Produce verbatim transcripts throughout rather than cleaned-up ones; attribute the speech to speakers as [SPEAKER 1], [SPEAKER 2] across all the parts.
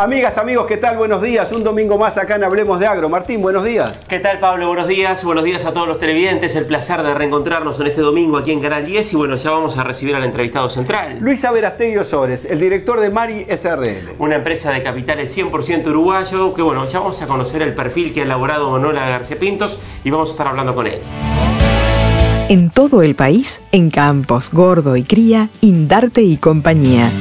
[SPEAKER 1] Amigas, amigos, ¿qué tal? Buenos días. Un domingo más acá en Hablemos de Agro. Martín, buenos días.
[SPEAKER 2] ¿Qué tal, Pablo? Buenos días. Buenos días a todos los televidentes. El placer de reencontrarnos en este domingo aquí en Canal diez. Y bueno, ya vamos a recibir al entrevistado central.
[SPEAKER 1] Luis Averastegui Ozores, el director de Mari S R L.
[SPEAKER 2] Una empresa de capitales cien por ciento uruguayo, que bueno, ya vamos a conocer el perfil que ha elaborado Manuela García Pintos y vamos a estar hablando con él.
[SPEAKER 3] En todo el país, en campos, gordo y cría, Indarte y compañía.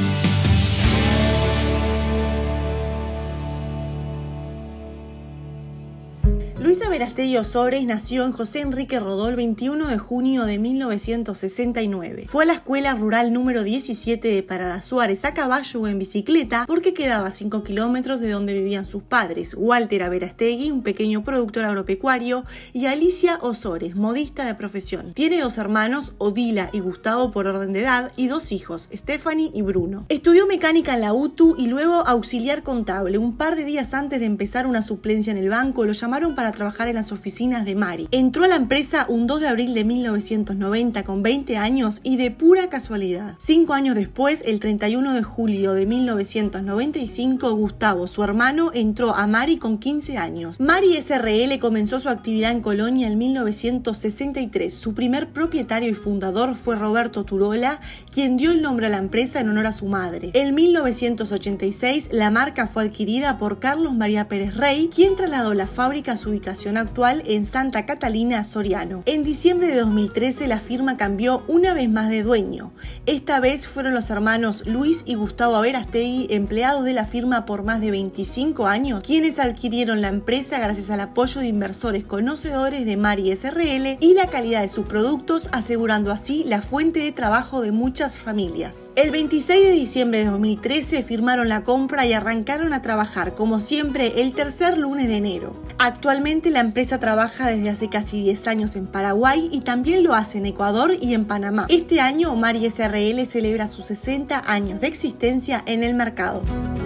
[SPEAKER 4] Luis Averastegui Ozores nació en José Enrique Rodó el veintiuno de junio de mil novecientos sesenta y nueve. Fue a la escuela rural número diecisiete de Parada Suárez a caballo o en bicicleta porque quedaba a cinco kilómetros de donde vivían sus padres, Walter Averastegui, un pequeño productor agropecuario, y Alicia Ozores, modista de profesión. Tiene dos hermanos, Odila y Gustavo por orden de edad, y dos hijos, Stephanie y Bruno. Estudió mecánica en la U T U y luego auxiliar contable. Un par de días antes de empezar una suplencia en el banco, lo llamaron para trabajar en las oficinas de Mari. Entró a la empresa un dos de abril de mil novecientos noventa con veinte años y de pura casualidad. Cinco años después, el treinta y uno de julio de mil novecientos noventa y cinco, Gustavo, su hermano, entró a Mari con quince años. Mari S R L comenzó su actividad en Colonia en mil novecientos sesenta y tres. Su primer propietario y fundador fue Roberto Turola, quien dio el nombre a la empresa en honor a su madre. En mil novecientos ochenta y seis, la marca fue adquirida por Carlos María Pérez Rey, quien trasladó la fábrica a su ubicación actual en Santa Catalina, Soriano. En diciembre de dos mil trece la firma cambió una vez más de dueño. Esta vez fueron los hermanos Luis y Gustavo Averastegui, empleados de la firma por más de veinticinco años, quienes adquirieron la empresa gracias al apoyo de inversores conocedores de Mari S R L y la calidad de sus productos, asegurando así la fuente de trabajo de muchas familias. El veintiséis de diciembre de dos mil trece firmaron la compra y arrancaron a trabajar, como siempre, el tercer lunes de enero. Actualmente la empresa trabaja desde hace casi diez años en Paraguay y también lo hace en Ecuador y en Panamá. Este año Mari S R L celebra sus sesenta años de existencia en el mercado.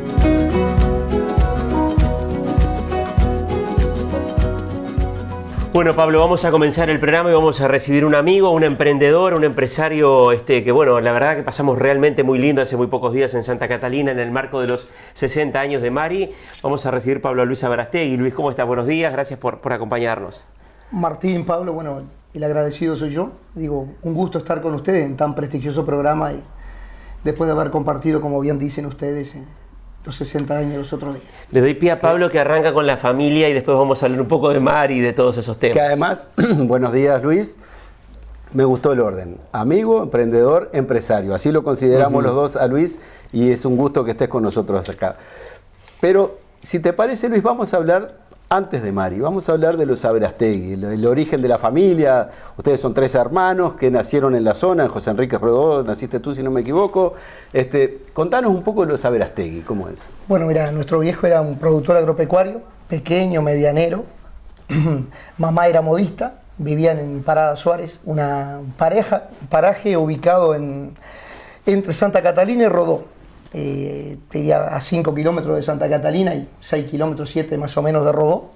[SPEAKER 2] Bueno, Pablo, vamos a comenzar el programa y vamos a recibir un amigo, un emprendedor, un empresario este, que, bueno, la verdad que pasamos realmente muy lindo hace muy pocos días en Santa Catalina en el marco de los sesenta años de Mari. Vamos a recibir a Pablo Luis Averastegui. Luis, ¿cómo estás? Buenos días, gracias por, por acompañarnos.
[SPEAKER 5] Martín, Pablo, bueno, el agradecido soy yo. Digo, un gusto estar con ustedes en tan prestigioso programa y después de haber compartido, como bien dicen ustedes, los sesenta años los otros días.
[SPEAKER 2] Le doy pie a Pablo que arranca con la familia y después vamos a hablar un poco de Mari y de todos esos temas.
[SPEAKER 6] Que además, buenos días Luis, me gustó el orden. Amigo, emprendedor, empresario. Así lo consideramos uh-huh. los dos a Luis y es un gusto que estés con nosotros acá. Pero si te parece, Luis, vamos a hablar antes de Mari. Vamos a hablar de los Averastegui, el, el origen de la familia. Ustedes son tres hermanos que nacieron en la zona, en José Enrique Rodó, naciste tú si no me equivoco. Este, contanos un poco de los Averastegui, ¿cómo es?
[SPEAKER 5] Bueno, mira, nuestro viejo era un productor agropecuario, pequeño, medianero. Mamá era modista, vivían en Parada Suárez, una pareja, un paraje ubicado en, entre Santa Catalina y Rodó. Eh, te diría a cinco kilómetros de Santa Catalina y seis kilómetros, siete más o menos de Rodó.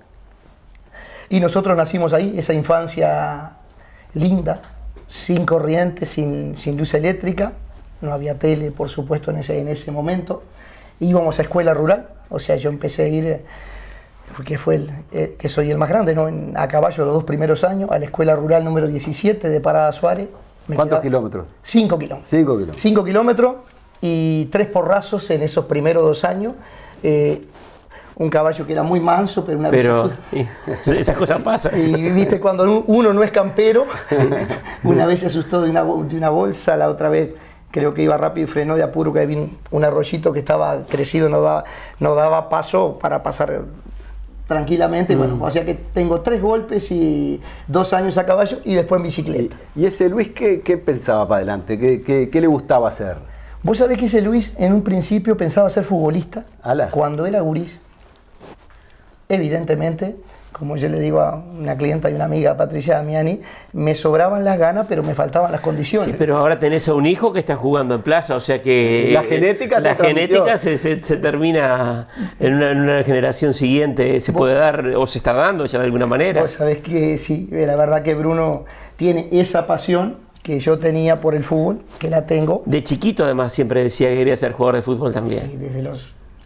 [SPEAKER 5] Y nosotros nacimos ahí, esa infancia linda, sin corriente, sin, sin luz eléctrica, no había tele, por supuesto, en ese, en ese momento. Íbamos a escuela rural, o sea, yo empecé a ir, que fue el, eh, que soy el más grande, ¿no? En, a caballo los dos primeros años, a la escuela rural número diecisiete de Parada Suárez.
[SPEAKER 6] Me ¿Cuántos kilómetros?
[SPEAKER 5] Cinco kilómetros.
[SPEAKER 6] Cinco kilómetros.
[SPEAKER 5] Cinco kilómetros. Y tres porrazos en esos primeros dos años. Eh, un caballo que era muy manso, pero una
[SPEAKER 2] pero,
[SPEAKER 5] vez...
[SPEAKER 2] Pero esas cosas pasan.
[SPEAKER 5] Y viste, cuando uno no es campero, una vez se asustó de una, de una bolsa, la otra vez creo que iba rápido y frenó de apuro, que había un arroyito que estaba crecido, no daba, no daba paso para pasar tranquilamente. Mm. Bueno, o sea que tengo tres golpes y dos años a caballo y después en bicicleta.
[SPEAKER 6] ¿Y, y ese Luis qué, qué pensaba para adelante? ¿Qué, qué, qué le gustaba hacer?
[SPEAKER 5] Vos sabés que ese Luis en un principio pensaba ser futbolista.
[SPEAKER 6] Ala.
[SPEAKER 5] Cuando era gurís. Evidentemente, como yo le digo a una clienta y una amiga, Patricia Damiani, me sobraban las ganas, pero me faltaban las condiciones.
[SPEAKER 2] Sí, pero ahora tenés a un hijo que está jugando en plaza, o sea que
[SPEAKER 6] la genética,
[SPEAKER 2] la
[SPEAKER 6] se,
[SPEAKER 2] genética se, se, se termina en una, en una generación siguiente, se puede dar o se está dando ya de alguna manera.
[SPEAKER 5] Vos sabés que sí, la verdad que Bruno tiene esa pasión que yo tenía por el fútbol, que la tengo.
[SPEAKER 2] De chiquito además siempre decía que quería ser jugador de fútbol también.
[SPEAKER 5] Y desde los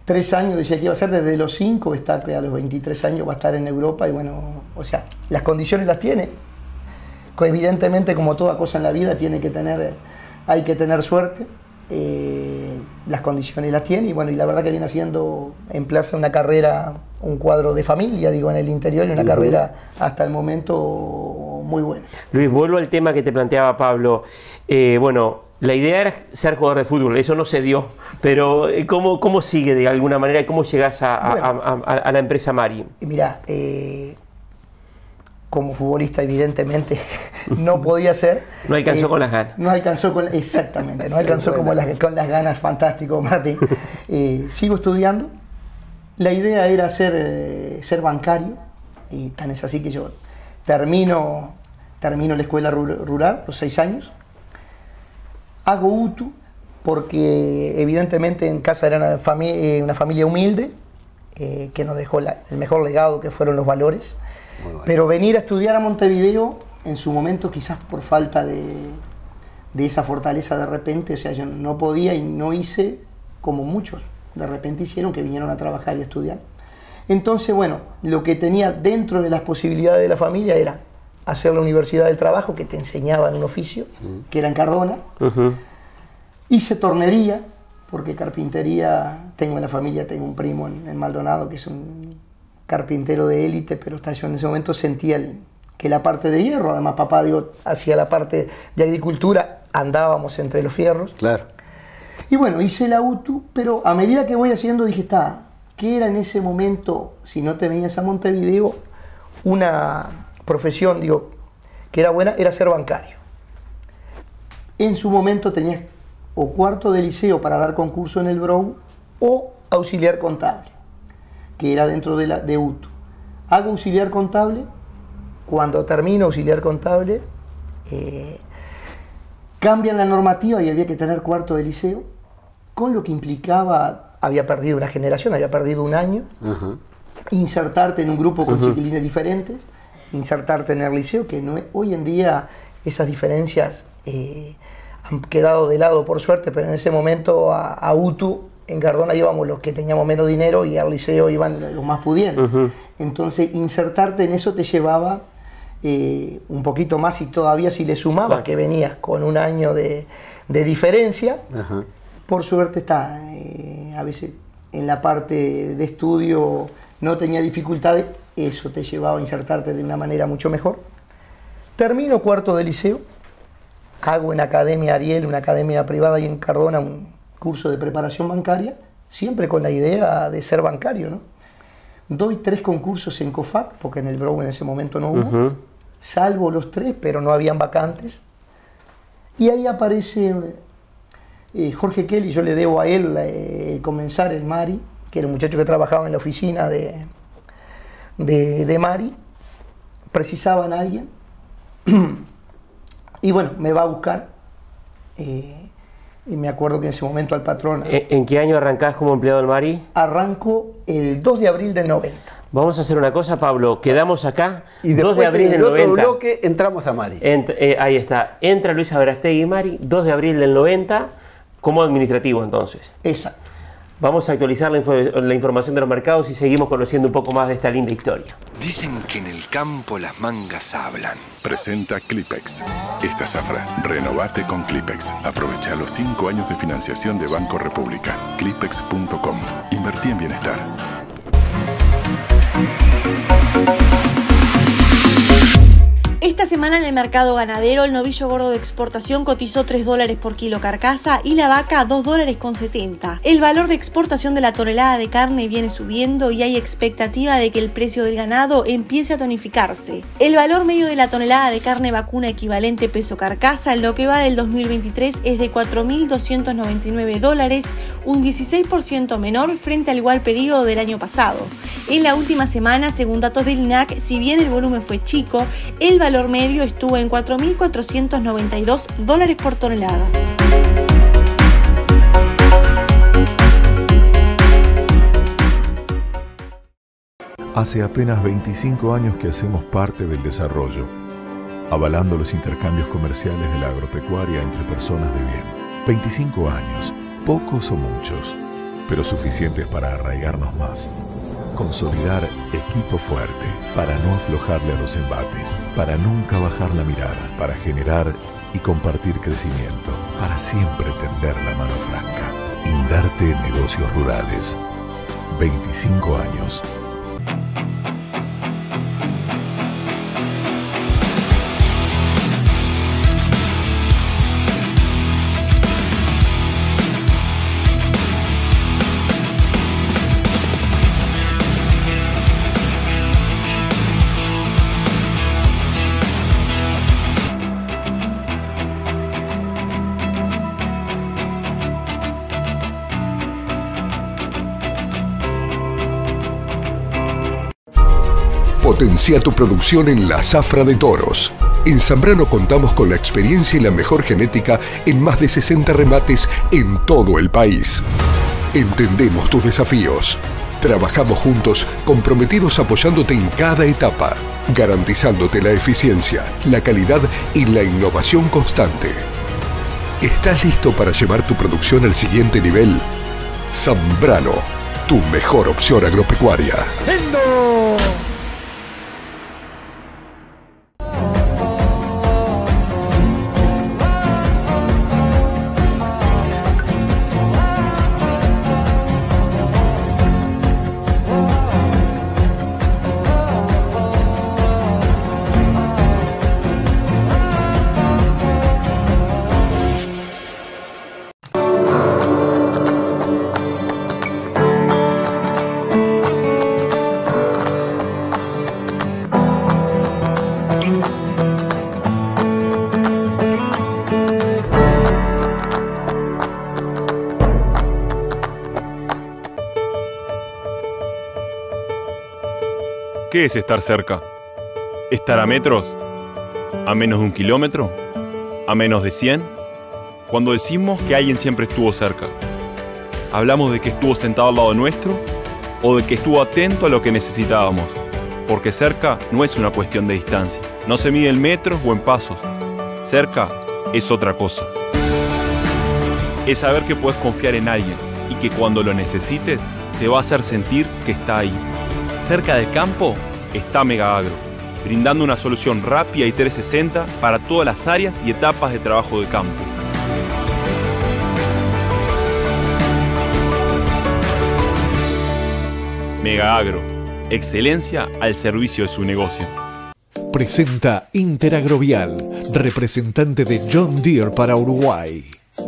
[SPEAKER 5] tres años decía que iba a ser, desde los cinco, está a los veintitrés años, va a estar en Europa y bueno, o sea, las condiciones las tiene. Evidentemente, como toda cosa en la vida, tiene que tener, hay que tener suerte. Eh, las condiciones las tiene y bueno, y la verdad que viene haciendo en Plaza una carrera, un cuadro de familia, digo, en el interior, y una uh-huh. carrera hasta el momento muy buena.
[SPEAKER 2] Luis, vuelvo al tema que te planteaba Pablo. Eh, bueno, la idea era ser jugador de fútbol, eso no se dio, pero ¿cómo, cómo sigue de alguna manera y cómo llegas a, a, bueno, a, a, a la empresa Mari?
[SPEAKER 5] Mira, eh, como futbolista evidentemente no podía ser.
[SPEAKER 2] No alcanzó
[SPEAKER 5] eh,
[SPEAKER 2] con las ganas.
[SPEAKER 5] No alcanzó con, exactamente, no alcanzó como las, con las ganas, fantástico Martín. Eh, sigo estudiando, la idea era ser, eh, ser bancario, y tan es así que yo termino, termino la escuela rural, los seis años, hago U T U, porque evidentemente en casa era una, fami una familia humilde, eh, que nos dejó la, el mejor legado, que fueron los valores. Bueno. Pero venir a estudiar a Montevideo, en su momento quizás por falta de, de esa fortaleza de repente, o sea, yo no podía y no hice como muchos de repente hicieron, que vinieron a trabajar y a estudiar. Entonces, bueno, lo que tenía dentro de las posibilidades de la familia era hacer la Universidad del Trabajo, que te enseñaban un oficio, uh-huh. que era en Cardona. Uh-huh. Hice tornería, porque carpintería, tengo en la familia, tengo un primo en, en Maldonado, que es un carpintero de élite, pero hasta yo en ese momento sentía el, que la parte de hierro, además papá digo, hacía la parte de agricultura, andábamos entre los fierros.
[SPEAKER 6] Claro.
[SPEAKER 5] Y bueno, hice la U T U, pero a medida que voy haciendo dije, está, ¿qué era en ese momento, si no te venías a Montevideo, una profesión, digo, que era buena, era ser bancario? En su momento tenías o cuarto de liceo para dar concurso en el B R O U o auxiliar contable, que era dentro de, la, de U T U. Hago auxiliar contable, cuando termino auxiliar contable, eh, cambian la normativa y había que tener cuarto de liceo, con lo que implicaba, había perdido una generación, había perdido un año, uh-huh. insertarte en un grupo con uh-huh. chiquilines diferentes, insertarte en el liceo, que no es, hoy en día esas diferencias eh, han quedado de lado por suerte, pero en ese momento a, a U T U en Cardona íbamos los que teníamos menos dinero y al liceo iban los más pudientes. Uh-huh. Entonces insertarte en eso te llevaba eh, un poquito más, y todavía si le sumabas claro. que venías con un año de, de diferencia, uh-huh. por suerte está, eh, a veces en la parte de estudio no tenía dificultades, eso te llevaba a insertarte de una manera mucho mejor. Termino cuarto de liceo, hago en Academia Ariel, una academia privada ahí en Cardona, un curso de preparación bancaria, siempre con la idea de ser bancario, ¿no? Doy tres concursos en COFAC, porque en el B R O U en ese momento no hubo, uh-huh. salvo los tres, pero no habían vacantes. Y ahí aparece eh, Jorge Kelly, yo le debo a él eh, comenzar el Mari, que era un muchacho que trabajaba en la oficina de, de, de Mari, precisaban a alguien, y bueno, me va a buscar. Eh, Y me acuerdo que en ese momento al patrón...
[SPEAKER 2] ¿En, ¿en qué año arrancás como empleado del Mari?
[SPEAKER 5] Arranco el dos de abril del noventa.
[SPEAKER 2] Vamos a hacer una cosa, Pablo, quedamos acá,
[SPEAKER 6] y
[SPEAKER 2] dos de abril
[SPEAKER 6] en el
[SPEAKER 2] del
[SPEAKER 6] otro
[SPEAKER 2] noventa.
[SPEAKER 6] bloque entramos a Mari.
[SPEAKER 2] Ent eh, ahí está, entra Luis Aberastegui Mari, dos de abril del noventa, como administrativo entonces.
[SPEAKER 5] Exacto.
[SPEAKER 2] Vamos a actualizar la, info la información de los mercados y seguimos conociendo un poco más de esta linda historia.
[SPEAKER 7] Dicen que en el campo las mangas hablan.
[SPEAKER 8] Presenta Clipex. Esta zafra, renovate con Clipex. Aprovecha los cinco años de financiación de Banco República. Clipex punto com. Invertí en bienestar.
[SPEAKER 4] Esta semana en el mercado ganadero el novillo gordo de exportación cotizó tres dólares por kilo carcasa y la vaca dos dólares con setenta. El valor de exportación de la tonelada de carne viene subiendo y hay expectativa de que el precio del ganado empiece a tonificarse. El valor medio de la tonelada de carne vacuna equivalente peso carcasa en lo que va del dos mil veintitrés es de cuatro mil doscientos noventa y nueve dólares, un dieciséis por ciento menor frente al igual periodo del año pasado. En la última semana, según datos del I N A C, si bien el volumen fue chico, el valor medio estuvo en cuatro mil cuatrocientos noventa y dos dólares por tonelada.
[SPEAKER 9] Hace apenas veinticinco años que hacemos parte del desarrollo, avalando los intercambios comerciales de la agropecuaria entre personas de bien. veinticinco años, pocos o muchos, pero suficientes para arraigarnos más. Consolidar equipo fuerte, para no aflojarle a los embates, para nunca bajar la mirada, para generar y compartir crecimiento, para siempre tender la mano franca. Indarte Negocios Rurales. veinticinco años.
[SPEAKER 10] Potencia tu producción en la zafra de toros. En Zambrano contamos con la experiencia y la mejor genética en más de sesenta remates en todo el país. Entendemos tus desafíos. Trabajamos juntos, comprometidos apoyándote en cada etapa, garantizándote la eficiencia, la calidad y la innovación constante. ¿Estás listo para llevar tu producción al siguiente nivel? Zambrano, tu mejor opción agropecuaria.
[SPEAKER 11] ¡Endo!
[SPEAKER 12] ¿Qué es estar cerca? ¿Estar a metros? ¿A menos de un kilómetro? ¿A menos de cien? Cuando decimos que alguien siempre estuvo cerca, ¿hablamos de que estuvo sentado al lado nuestro o de que estuvo atento a lo que necesitábamos? Porque cerca no es una cuestión de distancia. No se mide en metros o en pasos. Cerca es otra cosa. Es saber que puedes confiar en alguien y que cuando lo necesites te va a hacer sentir que está ahí. Cerca del campo está Megaagro, brindando una solución rápida y trescientos sesenta para todas las áreas y etapas de trabajo de campo. Megaagro, excelencia al servicio de su negocio.
[SPEAKER 13] Presenta Interagrovial, representante de John Deere para Uruguay.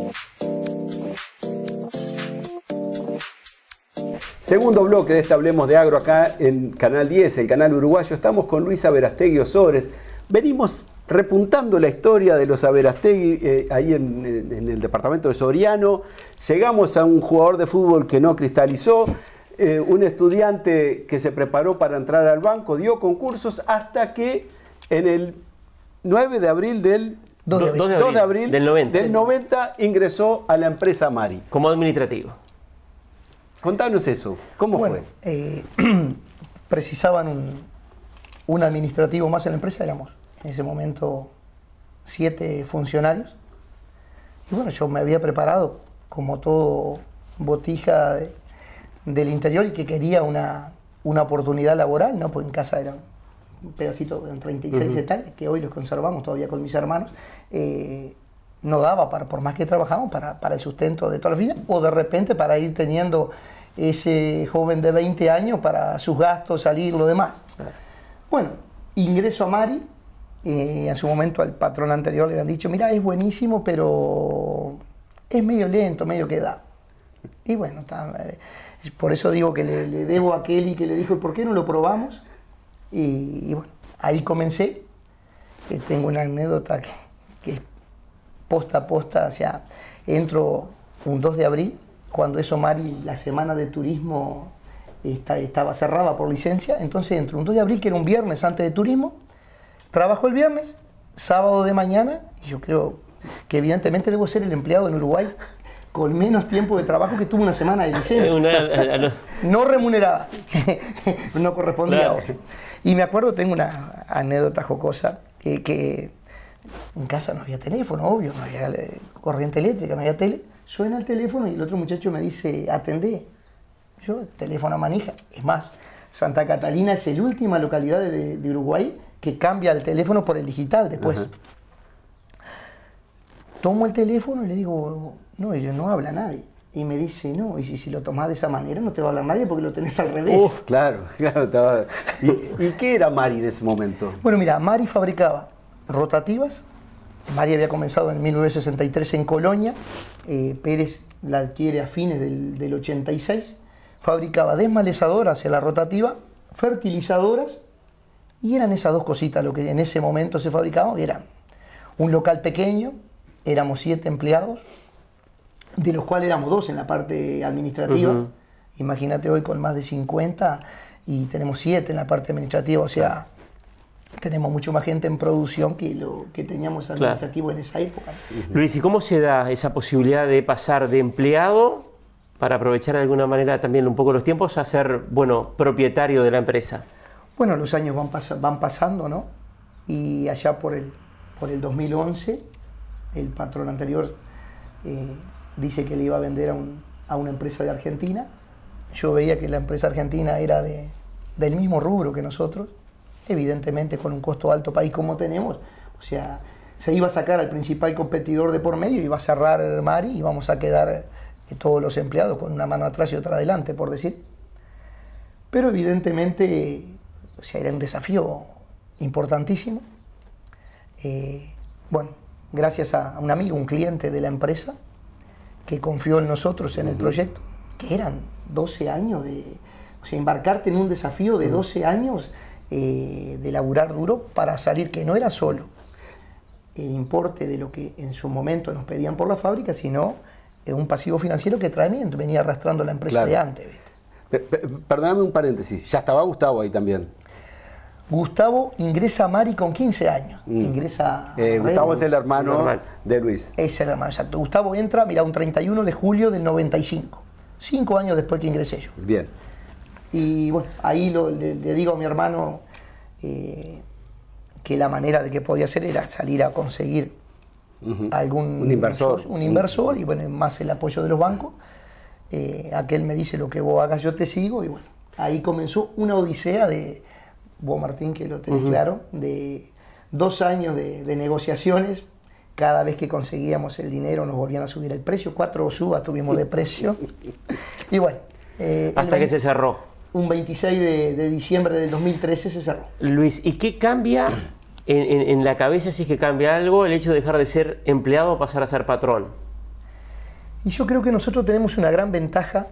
[SPEAKER 6] Segundo bloque de este Hablemos de Agro acá en Canal diez, el canal uruguayo. Estamos con Luis Averastegui Ozores. Venimos repuntando la historia de los Averastegui eh, ahí en, en el departamento de Soriano. Llegamos a un jugador de fútbol que no cristalizó, eh, un estudiante que se preparó para entrar al banco, dio concursos hasta que en el nueve de abril del
[SPEAKER 2] dos de abril, dos de abril,
[SPEAKER 6] dos de abril
[SPEAKER 2] del noventa.
[SPEAKER 6] del noventa ingresó a la empresa Mari.
[SPEAKER 2] Como administrativo.
[SPEAKER 6] Contanos eso, ¿cómo
[SPEAKER 5] bueno,
[SPEAKER 6] fue?
[SPEAKER 5] Eh, precisaban un, un administrativo más en la empresa, éramos en ese momento siete funcionarios. Y bueno, yo me había preparado como todo botija de, del interior y que quería una, una oportunidad laboral, ¿no? Porque en casa eran un pedacito de treinta y seis uh-huh. hectáreas, que hoy los conservamos todavía con mis hermanos. Eh, no daba, para, por más que trabajamos, para, para el sustento de toda la familia, o de repente para ir teniendo ese joven de veinte años para sus gastos, salir, lo demás. Bueno, ingreso a Mari, eh, en su momento al patrón anterior le habían dicho, mira, es buenísimo, pero es medio lento, medio quedado. Y bueno, está, eh, por eso digo que le, le debo a Kelly que le dijo, ¿por qué no lo probamos? Y, y bueno, ahí comencé. Eh, tengo una anécdota que, que es posta a posta, o sea, entro un dos de abril, cuando eso Mari, la semana de turismo está, estaba cerrada por licencia, entonces entro un dos de abril, que era un viernes antes de turismo, trabajo el viernes, sábado de mañana, y yo creo que evidentemente debo ser el empleado en Uruguay con menos tiempo de trabajo que tuvo una semana de licencia. Una, no remunerada, no correspondía claro. ahora. Y me acuerdo, tengo una anécdota jocosa, que, que en casa no había teléfono, obvio, no había corriente eléctrica, no había tele. Suena el teléfono y el otro muchacho me dice, atendé. Yo, teléfono manija. Es más, Santa Catalina es la última localidad de, de Uruguay que cambia el teléfono por el digital después. Ajá. Tomo el teléfono y le digo, no, ellos no habla nadie. Y me dice, no, y si, si lo tomás de esa manera no te va a hablar nadie porque lo tenés al revés.
[SPEAKER 6] Uh, claro, claro. Estaba... ¿Y, ¿Y qué era Mari en ese momento?
[SPEAKER 5] Bueno, mira, Mari fabricaba rotativas. Mari había comenzado en mil novecientos sesenta y tres en Colonia. Eh, Pérez la adquiere a fines del, del ochenta y seis. Fabricaba desmalezadoras hacia la rotativa, fertilizadoras, y eran esas dos cositas lo que en ese momento se fabricaban. Eran un local pequeño, éramos siete empleados, de los cuales éramos dos en la parte administrativa. Uh-huh. Imagínate hoy con más de cincuenta y tenemos siete en la parte administrativa, o sea, uh-huh. tenemos mucho más gente en producción que lo que teníamos administrativo claro. en esa época.
[SPEAKER 2] Uh-huh. Luis, ¿y cómo se da esa posibilidad de pasar de empleado, para aprovechar de alguna manera también un poco los tiempos, a ser, bueno, propietario de la empresa?
[SPEAKER 5] Bueno, los años van, pas- van pasando, ¿no? Y allá por el, por el dos mil once, el patrón anterior eh, dice que le iba a vender a, un, a una empresa de Argentina. Yo veía que la empresa argentina era de, del mismo rubro que nosotros, evidentemente con un costo alto país como tenemos. O sea, se iba a sacar al principal competidor de por medio, iba a cerrar Mari y vamos a quedar eh, todos los empleados con una mano atrás y otra adelante, por decir. Pero evidentemente, o sea, era un desafío importantísimo. Eh, bueno, gracias a un amigo, un cliente de la empresa, que confió en nosotros en uh-huh. el proyecto, que eran doce años de... O sea, embarcarte en un desafío de doce años eh, de laburar duro para salir, que no era solo el importe de lo que en su momento nos pedían por la fábrica, sino eh, un pasivo financiero que también venía arrastrando la empresa claro. de antes. ¿Viste?
[SPEAKER 6] Perdóname un paréntesis, ya estaba Gustavo ahí también.
[SPEAKER 5] Gustavo ingresa a Mari con quince años. Mm. Ingresa
[SPEAKER 6] eh, Gustavo es el hermano normal. de Luis.
[SPEAKER 5] Es el hermano, exacto. Gustavo entra, mira, un treinta y uno de julio del noventa y cinco. Cinco años después que ingresé yo.
[SPEAKER 6] Bien.
[SPEAKER 5] Y bueno, ahí lo, le, le digo a mi hermano eh, que la manera de que podía hacer era salir a conseguir uh-huh. algún...
[SPEAKER 6] Un inversor.
[SPEAKER 5] Un inversor, uh-huh. y bueno, más el apoyo de los bancos. Eh, aquel me dice, lo que vos hagas yo te sigo, y bueno, ahí comenzó una odisea de... Vos, Martín, que lo tenés uh-huh. claro, de dos años de, de negociaciones. Cada vez que conseguíamos el dinero nos volvían a subir el precio. Cuatro subas tuvimos de precio. Y bueno.
[SPEAKER 2] Eh, Hasta veinte, que se cerró.
[SPEAKER 5] Un veintiséis de, de diciembre del dos mil trece se cerró.
[SPEAKER 2] Luis, ¿y qué cambia en, en, en la cabeza, si es que cambia algo, el hecho de dejar de ser empleado o pasar a ser patrón?
[SPEAKER 5] Y yo creo que nosotros tenemos una gran ventaja,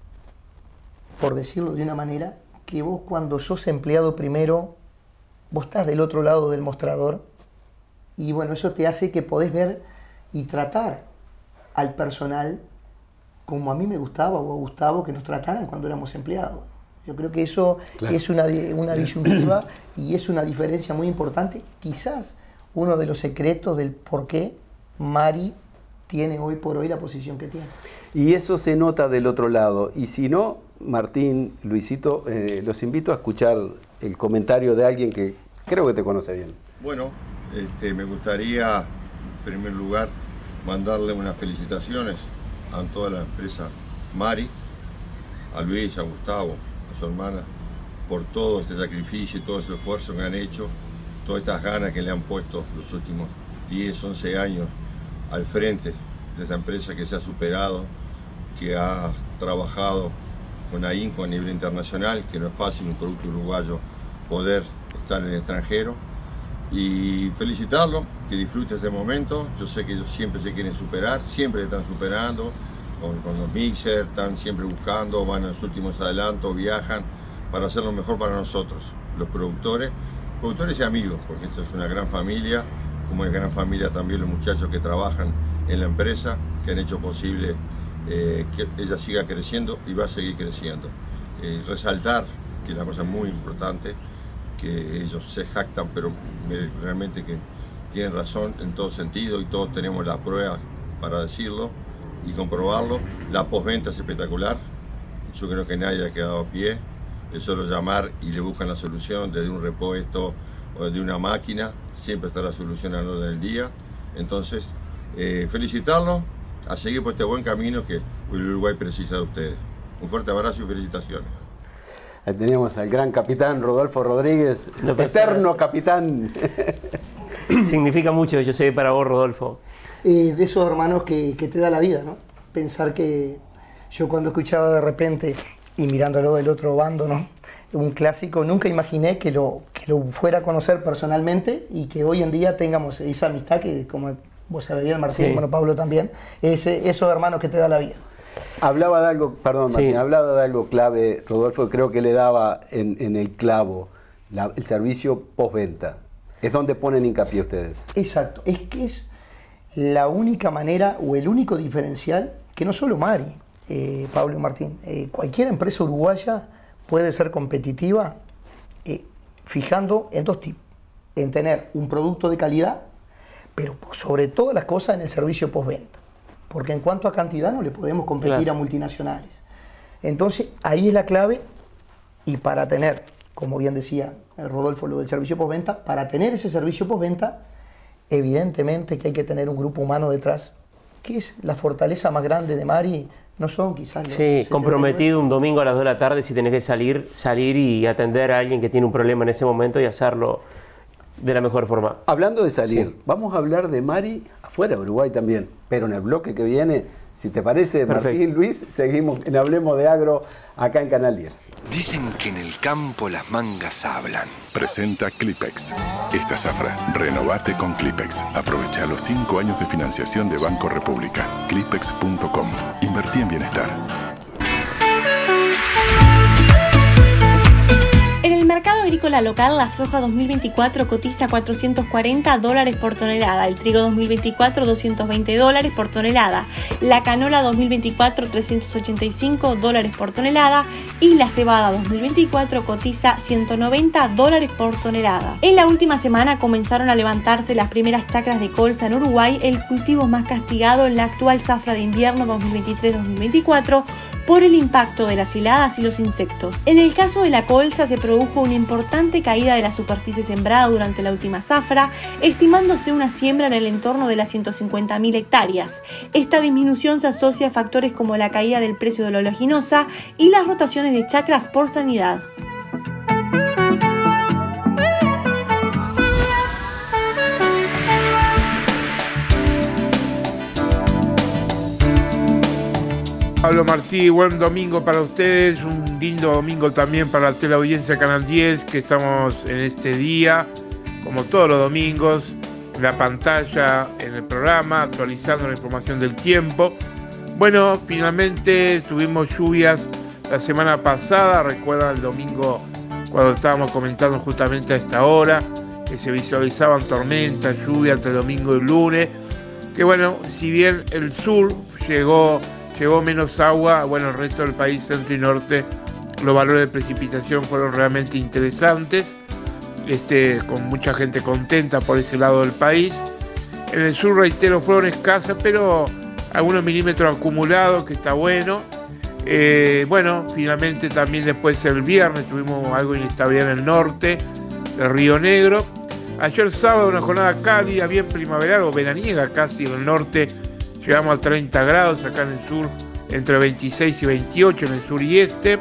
[SPEAKER 5] por decirlo de una manera, que vos cuando sos empleado primero, vos estás del otro lado del mostrador y bueno, eso te hace que podés ver y tratar al personal como a mí me gustaba o a Gustavo que nos trataran cuando éramos empleados. Yo creo que eso claro. es una, una disyuntiva y es una diferencia muy importante. Quizás uno de los secretos del por qué Mari tiene hoy por hoy la posición que tiene.
[SPEAKER 6] Y eso se nota del otro lado. Y si no, Martín, Luisito, eh, los invito a escuchar el comentario de alguien que creo que te conoce bien.
[SPEAKER 11] Bueno, este, me gustaría, en primer lugar, mandarle unas felicitaciones a toda la empresa Mari, a Luis, a Gustavo, a su hermana, por todo este sacrificio y todo ese esfuerzo que han hecho, todas estas ganas que le han puesto los últimos diez, once años al frente de esta empresa que se ha superado, que ha trabajado con ahínco a nivel internacional, que no es fácil un producto uruguayo poder estar en el extranjero, y felicitarlo, que disfrute este momento. Yo sé que ellos siempre se quieren superar, siempre están superando, con, con los mixers, están siempre buscando, van a los últimos adelantos, viajan para hacer lo mejor para nosotros, los productores, productores y amigos, porque esto es una gran familia, como es gran familia también los muchachos que trabajan en la empresa, que han hecho posible eh, que ella siga creciendo y va a seguir creciendo. Eh, resaltar que es una cosa muy importante, que ellos se jactan, pero realmente que tienen razón en todo sentido y todos tenemos la prueba para decirlo y comprobarlo. La postventa es espectacular, yo creo que nadie ha quedado a pie, es solo llamar y le buscan la solución desde un repuesto o de una máquina, siempre está la solución al orden del día. Entonces, eh, felicitarlo a seguir por este buen camino que el Uruguay precisa de ustedes. Un fuerte abrazo y felicitaciones.
[SPEAKER 6] Ahí teníamos al gran capitán Rodolfo Rodríguez,
[SPEAKER 2] No
[SPEAKER 6] eterno capitán.
[SPEAKER 2] Significa mucho, yo sé, para vos, Rodolfo.
[SPEAKER 5] Eh, de esos hermanos que, que te da la vida, ¿no? Pensar que yo cuando escuchaba de repente, y mirándolo del otro bando, ¿no? Un clásico, nunca imaginé que lo, que lo fuera a conocer personalmente y que hoy en día tengamos esa amistad que, como vos sabés bien, Martín,
[SPEAKER 6] Sí.
[SPEAKER 5] bueno, Pablo también, ese, esos hermanos que te da la vida.
[SPEAKER 6] Hablaba de algo, perdón Martín,
[SPEAKER 5] Sí.
[SPEAKER 6] hablaba de algo clave, Rodolfo, creo que le daba en, en el clavo, la- el servicio postventa. Es donde ponen hincapié ustedes.
[SPEAKER 5] Exacto, es que es la única manera o el único diferencial que no solo Mari, eh, Pablo y Martín, eh, cualquier empresa uruguaya puede ser competitiva eh, fijando en dos tipos, en tener un producto de calidad, pero por sobre todas las cosas en el servicio postventa, porque en cuanto a cantidad no le podemos competir
[SPEAKER 2] Claro.
[SPEAKER 5] a multinacionales. Entonces ahí es la clave, y para tener, como bien decía eh, Rodolfo, lo del servicio postventa, para tener ese servicio postventa, evidentemente que hay que tener un grupo humano detrás, que es la fortaleza más grande de Mari. No son quizás los
[SPEAKER 2] Sí,
[SPEAKER 5] sesenta y nueve.
[SPEAKER 2] comprometido un domingo a las dos de la tarde, si tenés que salir, salir y atender a alguien que tiene un problema en ese momento y hacerlo de la mejor forma.
[SPEAKER 6] Hablando de salir, vamos a hablar de Mari afuera de Uruguay también, pero en el bloque que viene, si te parece,
[SPEAKER 2] Perfecto.
[SPEAKER 6] Martín, Luis, seguimos en Hablemos de Agro acá en Canal diez.
[SPEAKER 7] Dicen que en el campo las mangas hablan.
[SPEAKER 8] Presenta Clipex. Esta zafra, renovate con Clipex. Aprovecha los cinco años de financiación de Banco República. Clipex punto com. Invertí en bienestar.
[SPEAKER 4] En el mercado agrícola local, la soja dos mil veinticuatro cotiza cuatrocientos cuarenta dólares por tonelada, el trigo dos mil veinticuatro doscientos veinte dólares por tonelada, la canola dos mil veinticuatro trescientos ochenta y cinco dólares por tonelada y la cebada dos mil veinticuatro cotiza ciento noventa dólares por tonelada. En la última semana comenzaron a levantarse las primeras chacras de colza en Uruguay, el cultivo más castigado en la actual zafra de invierno dos mil veintitrés dos mil veinticuatro, por el impacto de las heladas y los insectos. En el caso de la colza se produjo una importante caída de la superficie sembrada durante la última zafra, estimándose una siembra en el entorno de las ciento cincuenta mil hectáreas. Esta disminución se asocia a factores como la caída del precio de la oleaginosa y las rotaciones de chacras por sanidad.
[SPEAKER 14] Pablo Martí, buen domingo para ustedes, un lindo domingo también para la teleaudiencia Canal diez, que estamos en este día, como todos los domingos, en la pantalla, en el programa, actualizando la información del tiempo. Bueno, finalmente tuvimos lluvias la semana pasada, recuerdan el domingo cuando estábamos comentando justamente a esta hora, que se visualizaban tormentas, lluvia entre el domingo y el lunes, que bueno, si bien el sur llegó... Llegó menos agua, bueno, el resto del país, centro y norte, los valores de precipitación fueron realmente interesantes, este, con mucha gente contenta por ese lado del país. En el sur, reitero, fueron escasas, pero algunos milímetros acumulados, que está bueno. Eh, bueno, finalmente también después el viernes tuvimos algo de inestabilidad en el norte del Río Negro. Ayer sábado una jornada cálida, bien primaveral o veraniega casi en el norte. Llegamos a treinta grados, acá en el sur entre veintiséis y veintiocho en el sur y este.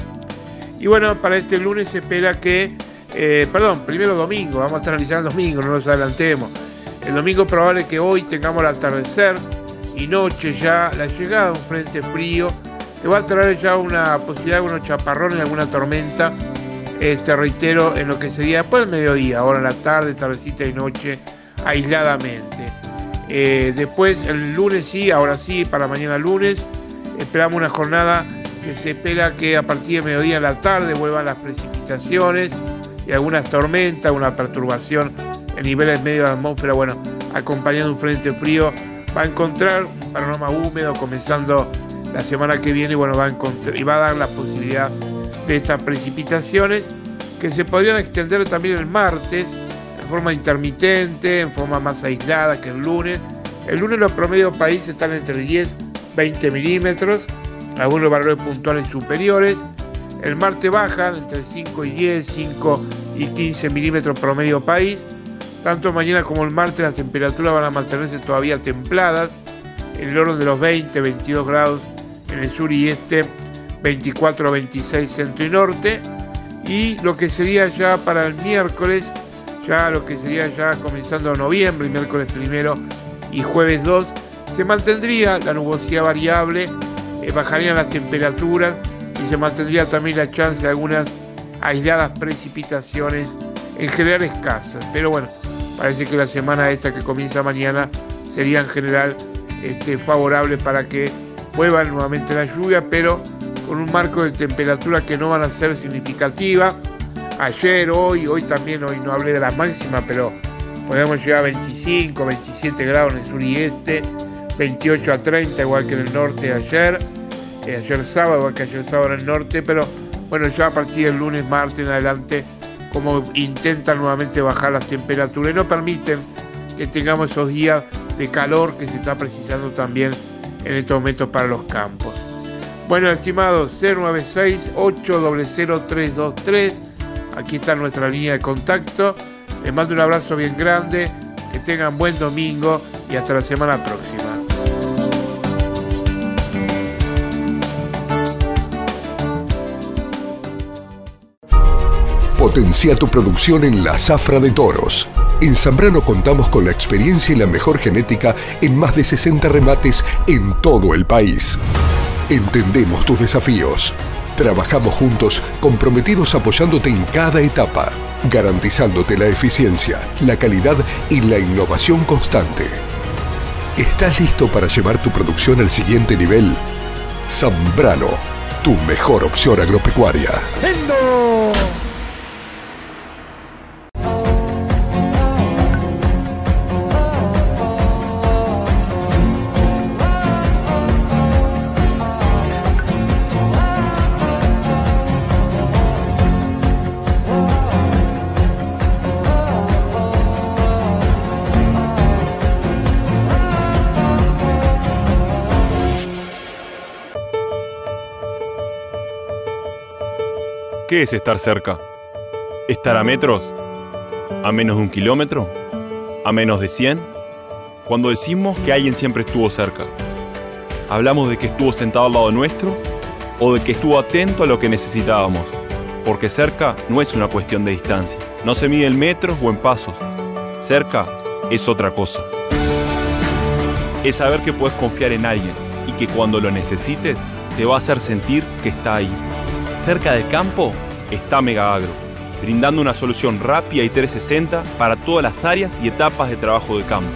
[SPEAKER 14] Y bueno, para este lunes se espera que, eh, perdón, primero domingo, vamos a analizar el domingo, no nos adelantemos. El domingo es probable que hoy tengamos el atardecer y noche ya la llegada de un frente frío que va a traer ya una posibilidad de unos chaparrones, alguna tormenta, este, reitero, en lo que sería después del mediodía, ahora en la tarde, tardecita y noche, aisladamente. Eh, después el lunes sí, ahora sí, para mañana lunes, esperamos una jornada que se espera que a partir de mediodía en la tarde vuelvan las precipitaciones y algunas tormentas, una perturbación en niveles medios de la atmósfera, bueno, acompañando un frente frío, va a encontrar un panorama húmedo comenzando la semana que viene, bueno, va a encontrar, y va a dar la posibilidad de estas precipitaciones que se podrían extender también el martes, en forma intermitente, en forma más aislada que el lunes. El lunes los promedios país están entre diez y veinte milímetros, algunos valores puntuales superiores. El martes bajan entre cinco y diez, cinco y quince milímetros promedio país. Tanto mañana como el martes las temperaturas van a mantenerse todavía templadas, en el orden de los veinte, veintidós grados en el sur y este, veinticuatro, veintiséis centro y norte. Y lo que sería ya para el miércoles, ya lo que sería ya comenzando noviembre, miércoles primero y jueves dos, se mantendría la nubosidad variable, eh, bajarían las temperaturas y se mantendría también la chance de algunas aisladas precipitaciones, en general escasas. Pero bueno, parece que la semana esta que comienza mañana sería en general este, favorable para que vuelvan nuevamente la lluvia, pero con un marco de temperatura que no van a ser significativa. Ayer, hoy, hoy también, hoy no hablé de la máxima, pero podemos llegar a veinticinco, veintisiete grados en el sur y este, veintiocho a treinta, igual que en el norte de ayer, eh, ayer sábado, igual que ayer sábado en el norte, pero bueno, ya a partir del lunes, martes en adelante, como intentan nuevamente bajar las temperaturas y no permiten que tengamos esos días de calor que se está precisando también en estos momentos para los campos. Bueno, estimados, cero nueve seis, ocho cero cero, tres dos tres, aquí está nuestra línea de contacto. Les mando un abrazo bien grande, que tengan buen domingo y hasta la semana próxima.
[SPEAKER 10] Potencia tu producción en la zafra de toros. En Zambrano contamos con la experiencia y la mejor genética en más de sesenta remates en todo el país. Entendemos tus desafíos. Trabajamos juntos, comprometidos apoyándote en cada etapa, garantizándote la eficiencia, la calidad y la innovación constante. ¿Estás listo para llevar tu producción al siguiente nivel? Zambrano, tu mejor opción agropecuaria.
[SPEAKER 15] ¡Vendo!
[SPEAKER 12] ¿Qué es estar cerca? ¿Estar a metros? ¿A menos de un kilómetro? ¿A menos de cien? Cuando decimos que alguien siempre estuvo cerca, ¿hablamos de que estuvo sentado al lado nuestro o de que estuvo atento a lo que necesitábamos? Porque cerca no es una cuestión de distancia. No se mide en metros o en pasos. Cerca es otra cosa. Es saber que puedes confiar en alguien y que cuando lo necesites te va a hacer sentir que está ahí. Cerca del campo está Mega Agro, brindando una solución rápida y trescientos sesenta para todas las áreas y etapas de trabajo de campo.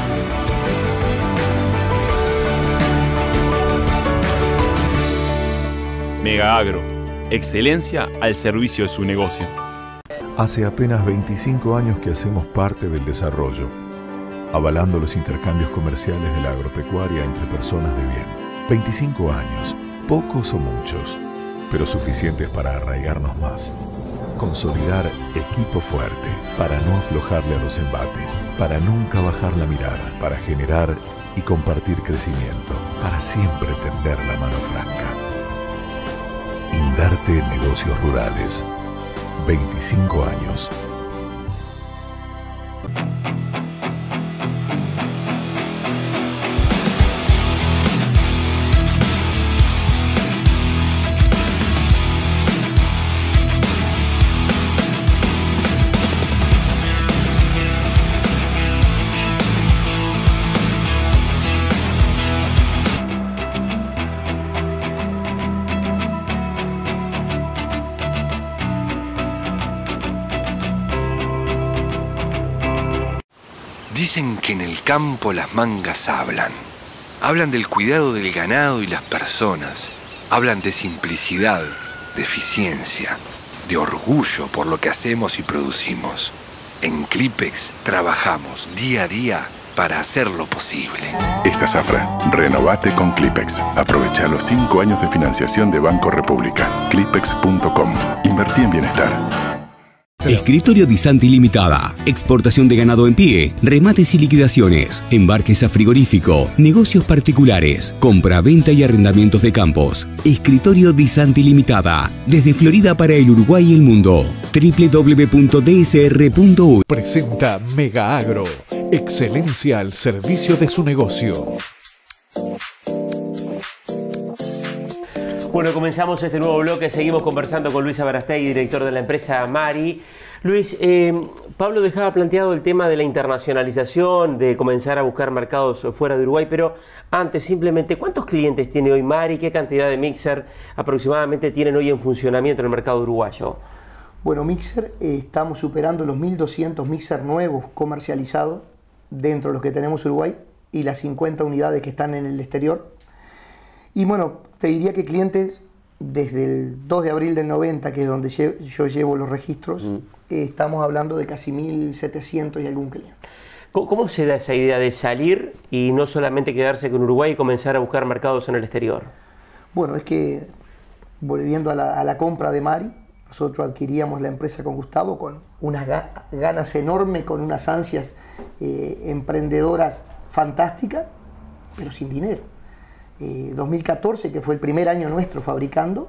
[SPEAKER 12] Mega Agro, excelencia al servicio de su negocio.
[SPEAKER 9] Hace apenas veinticinco años que hacemos parte del desarrollo, avalando los intercambios comerciales de la agropecuaria entre personas de bien. veinticinco años, pocos o muchos, pero suficientes para arraigarnos más. Consolidar equipo fuerte, para no aflojarle a los embates, para nunca bajar la mirada, para generar y compartir crecimiento, para siempre tender la mano franca. Indarte Negocios Rurales, veinticinco años.
[SPEAKER 7] Dicen que en el campo las mangas hablan. Hablan del cuidado del ganado y las personas. Hablan de simplicidad, de eficiencia, de orgullo por lo que hacemos y producimos. En Clipex trabajamos día a día para hacerlo posible.
[SPEAKER 8] Esta zafra, renovate con Clipex. Aprovecha los cinco años de financiación de Banco República. Clipex punto com. Invertí en bienestar.
[SPEAKER 16] Escritorio Di Santi Limitada. Exportación de ganado en pie, remates y liquidaciones, embarques a frigorífico, negocios particulares, compra, venta y arrendamientos de campos. Escritorio Di Santi Limitada. Desde Florida para el Uruguay y el mundo. doble u doble u doble u punto d s r punto u.
[SPEAKER 13] Presenta Mega Agro. Excelencia al servicio de su negocio.
[SPEAKER 2] Bueno, comenzamos este nuevo bloque, seguimos conversando con Luis Abarastegui, director de la empresa Mari. Luis, eh, Pablo dejaba planteado el tema de la internacionalización, de comenzar a buscar mercados fuera de Uruguay, pero antes simplemente, ¿cuántos clientes tiene hoy Mari? ¿Qué cantidad de mixer aproximadamente tienen hoy en funcionamiento en el mercado uruguayo?
[SPEAKER 5] Bueno, mixer, eh, estamos superando los mil doscientos mixer nuevos comercializados dentro de los que tenemos Uruguay y las cincuenta unidades que están en el exterior. Y bueno, te diría que clientes desde el dos de abril del noventa, que es donde yo llevo los registros, mm. eh, estamos hablando de casi mil setecientos y algún cliente.
[SPEAKER 2] ¿Cómo se da esa idea de salir y no solamente quedarse con Uruguay y comenzar a buscar mercados en el exterior?
[SPEAKER 5] Bueno, es que volviendo a la, a la compra de Mari, nosotros adquiríamos la empresa con Gustavo con unas ganas enormes, con unas ansias eh, emprendedoras fantásticas, pero sin dinero. Eh, dos mil catorce, que fue el primer año nuestro fabricando,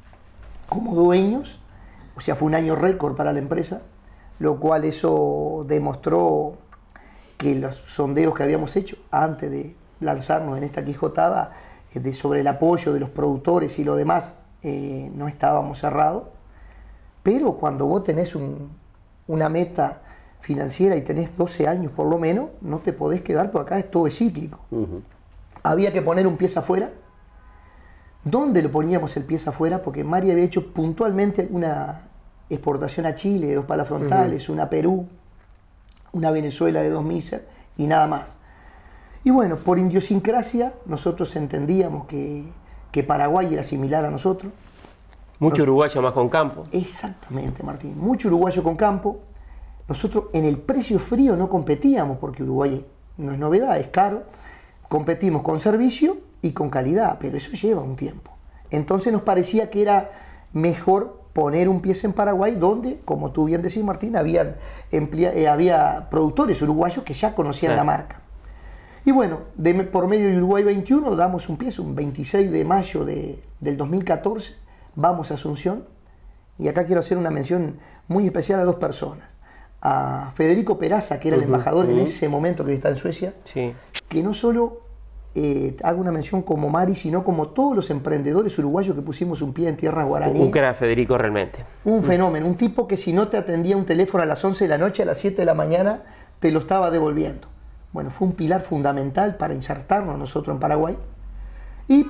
[SPEAKER 5] como dueños, o sea, fue un año récord para la empresa, lo cual eso demostró que los sondeos que habíamos hecho antes de lanzarnos en esta Quijotada, eh, de, sobre el apoyo de los productores y lo demás, eh, no estábamos cerrados. Pero cuando vos tenés un, una meta financiera y tenés doce años por lo menos, no te podés quedar, por acá es todo es cíclico. Uh-huh. Había que poner un pie afuera. ¿Dónde lo poníamos el pie afuera? Porque Mari había hecho puntualmente una exportación a Chile de dos palas frontales, uh-huh. una a Perú, una a Venezuela de dos mixer y nada más. Y bueno, por idiosincrasia nosotros entendíamos que, que Paraguay era similar a nosotros.
[SPEAKER 2] Mucho Nos, uruguayo más con campo.
[SPEAKER 5] Exactamente, Martín. Mucho uruguayo con campo. Nosotros en el precio frío no competíamos porque Uruguay no es novedad, es caro. Competimos con servicio y con calidad, pero eso lleva un tiempo. Entonces nos parecía que era mejor poner un pie en Paraguay donde, como tú bien decís, Martín, habían eh, había productores uruguayos que ya conocían sí. la marca. Y bueno, de, por medio de Uruguay veintiuno damos un pie, un veintiséis de mayo de, del dos mil catorce, vamos a Asunción, y acá quiero hacer una mención muy especial a dos personas. A Federico Peraza, que era uh-huh, el embajador uh-huh. en ese momento que está en Suecia,
[SPEAKER 2] sí.
[SPEAKER 5] que no solo eh, hago una mención como Mari, sino como todos los emprendedores uruguayos que pusimos un pie en tierra guaraní.
[SPEAKER 2] Un que era Federico realmente.
[SPEAKER 5] Un fenómeno, un tipo que si no te atendía un teléfono a las once de la noche, a las siete de la mañana, te lo estaba devolviendo. Bueno, fue un pilar fundamental para insertarnos nosotros en Paraguay. Y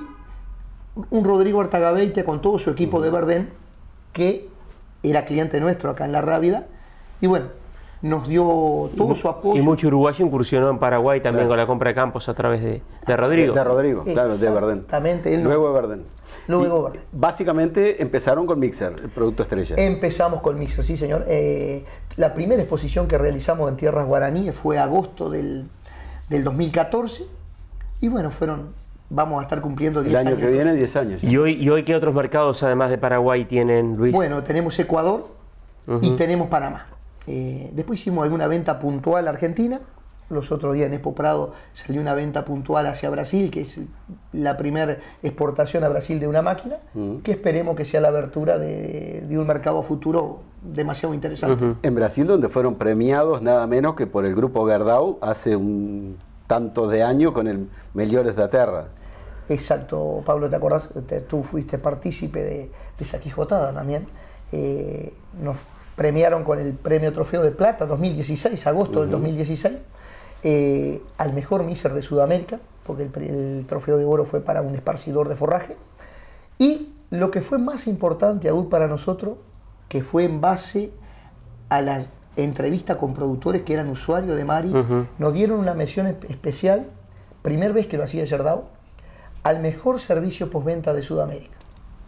[SPEAKER 5] un Rodrigo Artagabeite con todo su equipo uh-huh. de Verdén, que era cliente nuestro acá en La Rábida, y bueno, nos dio todo
[SPEAKER 2] y,
[SPEAKER 5] su apoyo.
[SPEAKER 2] Y mucho uruguayo incursionó en Paraguay también claro. con la compra de campos a través de, de Rodrigo.
[SPEAKER 6] De, de Rodrigo, claro, de Verdén.
[SPEAKER 5] Exactamente.
[SPEAKER 6] Luego de Verdén.
[SPEAKER 5] Luego de Verdén.
[SPEAKER 6] Básicamente empezaron con Mixer, el producto estrella.
[SPEAKER 5] Empezamos con Mixer, sí señor. Eh, la primera exposición que realizamos en tierras guaraníes fue agosto del, del dos mil catorce, y bueno, fueron... Vamos a estar cumpliendo diez años.
[SPEAKER 6] El año que viene, diez años.
[SPEAKER 2] ¿Y hoy, ¿Y hoy qué otros mercados, además de Paraguay, tienen, Luis?
[SPEAKER 5] Bueno, tenemos Ecuador uh-huh. y tenemos Panamá. Eh, después hicimos alguna venta puntual a Argentina. Los otros días en Expo Prado salió una venta puntual hacia Brasil, que es la primera exportación a Brasil de una máquina, uh-huh. que esperemos que sea la abertura de, de un mercado futuro demasiado interesante.
[SPEAKER 6] Uh-huh. En Brasil, donde fueron premiados nada menos que por el grupo Gerdau hace un... tantos de años con el Melhores da Terra.
[SPEAKER 5] Exacto, Pablo, ¿te acordás? Te, tú fuiste partícipe de, de esa Quijotada también. Eh, nos premiaron con el premio Trofeo de Plata dos mil dieciséis, agosto uh-huh. del dos mil dieciséis, eh, al mejor mixer de Sudamérica, porque el, el Trofeo de Oro fue para un esparcidor de forraje. Y lo que fue más importante aún para nosotros, que fue en base a la entrevista con productores que eran usuarios de Mari, uh-huh. nos dieron una mención especial, primera vez que lo hacía Gerdau, al mejor servicio postventa de Sudamérica.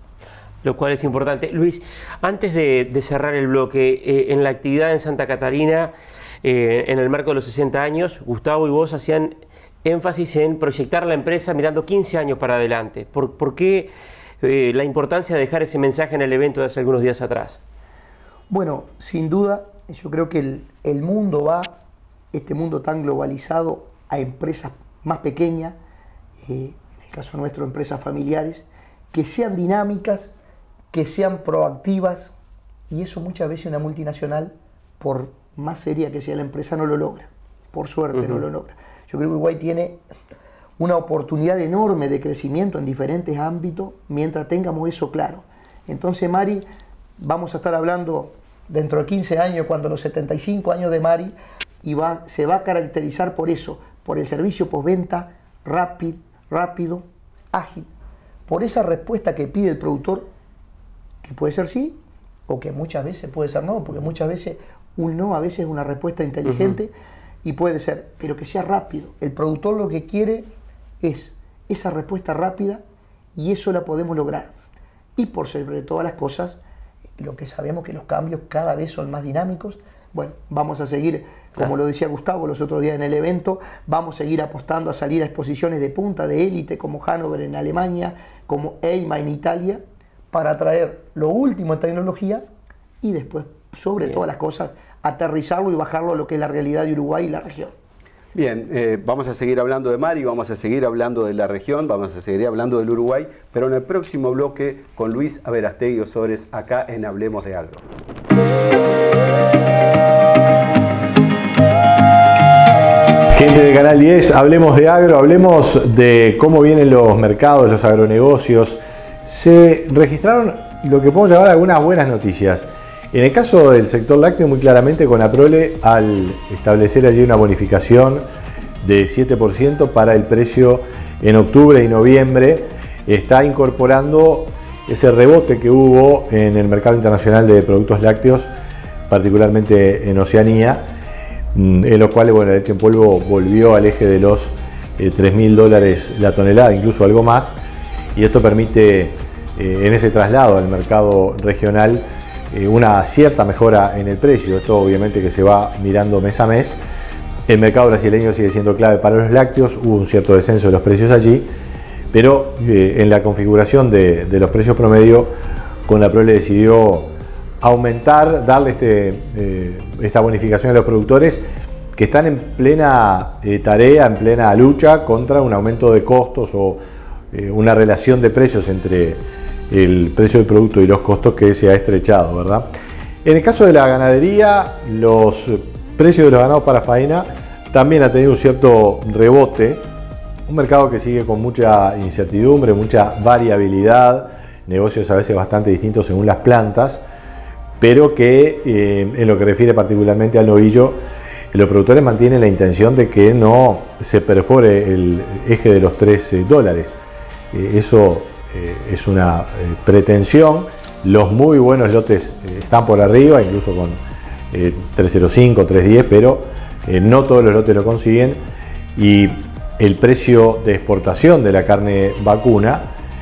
[SPEAKER 2] Lo cual es importante. Luis, antes de, de cerrar el bloque, eh, en la actividad en Santa Catarina, eh, en el marco de los sesenta años, Gustavo y vos hacían énfasis en proyectar la empresa mirando quince años para adelante. ¿Por, por qué eh, la importancia de dejar ese mensaje en el evento de hace algunos días atrás?
[SPEAKER 5] Bueno, sin duda, yo creo que el, el mundo va, este mundo tan globalizado, a empresas más pequeñas, eh, en el caso nuestro, empresas familiares, que sean dinámicas, que sean proactivas, y eso muchas veces una multinacional, por más seria que sea la empresa, no lo logra. Por suerte uh-huh. no lo logra. Yo creo que Uruguay tiene una oportunidad enorme de crecimiento en diferentes ámbitos mientras tengamos eso claro. Entonces, Mari, vamos a estar hablando dentro de quince años, cuando los setenta y cinco años de Mari, y va, se va a caracterizar por eso, por el servicio postventa rápido, rápido, ágil, por esa respuesta que pide el productor, que puede ser sí, o que muchas veces puede ser no, porque muchas veces un no a veces es una respuesta inteligente, uh-huh. y puede ser, pero que sea rápido. El productor lo que quiere es esa respuesta rápida, y eso la podemos lograr. Y por sobre todas las cosas, lo que sabemos que los cambios cada vez son más dinámicos. Bueno, vamos a seguir, como lo decía Gustavo los otros días en el evento, vamos a seguir apostando a salir a exposiciones de punta, de élite, como Hannover en Alemania, como EIMA en Italia, para traer lo último en tecnología y después, sobre Bien. todas las cosas, aterrizarlo y bajarlo a lo que es la realidad de Uruguay y la región.
[SPEAKER 6] Bien, eh, vamos a seguir hablando de Mari, vamos a seguir hablando de la región, vamos a seguir hablando del Uruguay, pero en el próximo bloque con Luis Averastegui Osores, acá en Hablemos de Agro.
[SPEAKER 15] Gente de Canal diez, hablemos de agro, hablemos de cómo vienen los mercados, los agronegocios. Se registraron lo que podemos llamar algunas buenas noticias. En el caso del sector lácteo, muy claramente con Aprole, al establecer allí una bonificación de siete por ciento para el precio en octubre y noviembre, está incorporando ese rebote que hubo en el mercado internacional de productos lácteos, particularmente en Oceanía, en los cuales bueno, la leche en polvo volvió al eje de los eh, tres mil dólares la tonelada, incluso algo más, y esto permite eh, en ese traslado al mercado regional eh, una cierta mejora en el precio. Esto obviamente que se va mirando mes a mes. El mercado brasileño sigue siendo clave para los lácteos, hubo un cierto descenso de los precios allí, pero eh, en la configuración de, de los precios promedio, Conaprole decidió aumentar, darle este, eh, esta bonificación a los productores que están en plena eh, tarea, en plena lucha contra un aumento de costos o eh, una relación de precios entre el precio del producto y los costos que se ha estrechado, ¿verdad? En el caso de la ganadería, los precios de los ganados para faena también ha tenido un cierto rebote, un mercado que sigue con mucha incertidumbre, mucha variabilidad, negocios a veces bastante distintos según las plantas, pero que eh, en lo que refiere particularmente al novillo, los productores mantienen la intención de que no se perfore el eje de los tres dólares. Eh, eso eh, es una eh, pretensión. Los muy buenos lotes eh, están por arriba, incluso con eh, tres cero cinco, tres diez, pero eh, no todos los lotes lo consiguen. Y el precio de exportación de la carne vacuna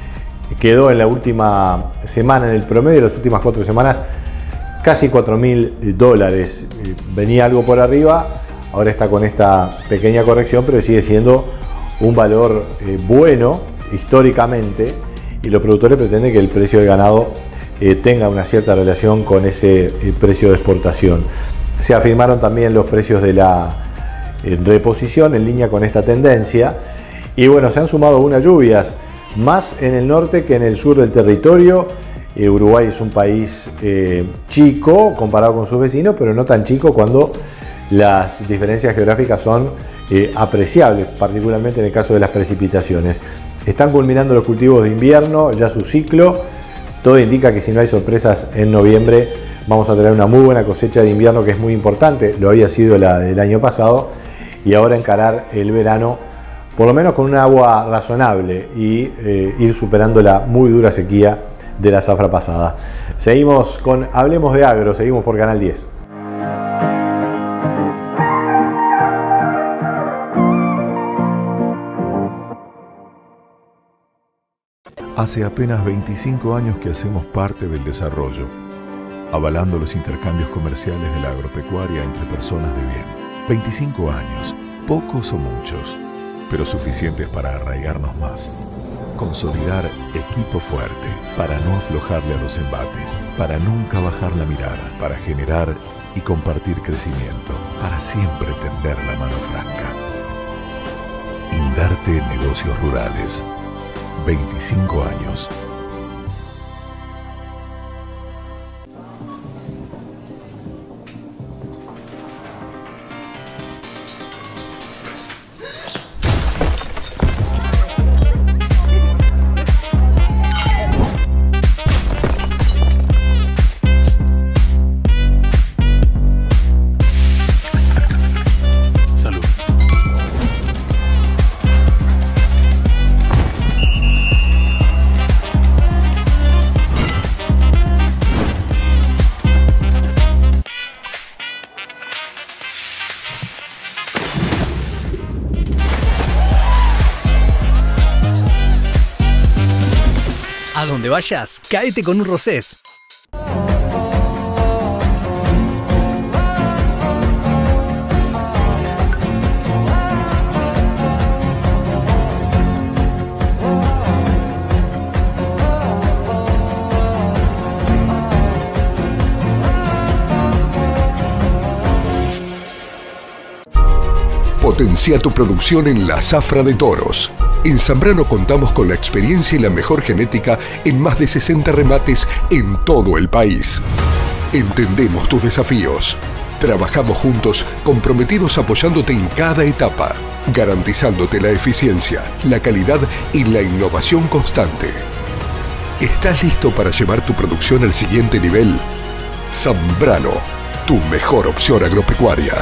[SPEAKER 15] quedó en la última semana, en el promedio de las últimas cuatro semanas, casi cuatro mil dólares. Venía algo por arriba, ahora está con esta pequeña corrección, pero sigue siendo un valor eh, bueno históricamente, y los productores pretenden que el precio del ganado eh, tenga una cierta relación con ese eh, precio de exportación. Se afirmaron también los precios de la eh, reposición en línea con esta tendencia, y bueno, se han sumado unas lluvias más en el norte que en el sur del territorio. Eh, Uruguay es un país eh, chico comparado con sus vecinos, pero no tan chico cuando las diferencias geográficas son eh, apreciables, particularmente en el caso de las precipitaciones. Están culminando los cultivos de invierno, ya su ciclo. Todo indica que si no hay sorpresas en noviembre vamos a tener una muy buena cosecha de invierno, que es muy importante, lo había sido la del año pasado, y ahora encarar el verano por lo menos con un agua razonable y eh, ir superando la muy dura sequía de la zafra pasada. Seguimos con Hablemos de Agro, seguimos por Canal diez.
[SPEAKER 9] Hace apenas veinticinco años que hacemos parte del desarrollo, avalando los intercambios comerciales de la agropecuaria entre personas de bien. veinticinco años, pocos o muchos, pero suficientes para arraigarnos más. Consolidar equipo fuerte, para no aflojarle a los embates, para nunca bajar la mirada, para generar y compartir crecimiento, para siempre tender la mano franca. Indarte Negocios Rurales, veinticinco años.
[SPEAKER 17] A donde vayas, caete con un Rosés.
[SPEAKER 10] Potencia tu producción en la zafra de toros. En Zambrano contamos con la experiencia y la mejor genética en más de sesenta remates en todo el país. Entendemos tus desafíos. Trabajamos juntos, comprometidos apoyándote en cada etapa, garantizándote la eficiencia, la calidad y la innovación constante. ¿Estás listo para llevar tu producción al siguiente nivel? Zambrano, tu mejor opción agropecuaria.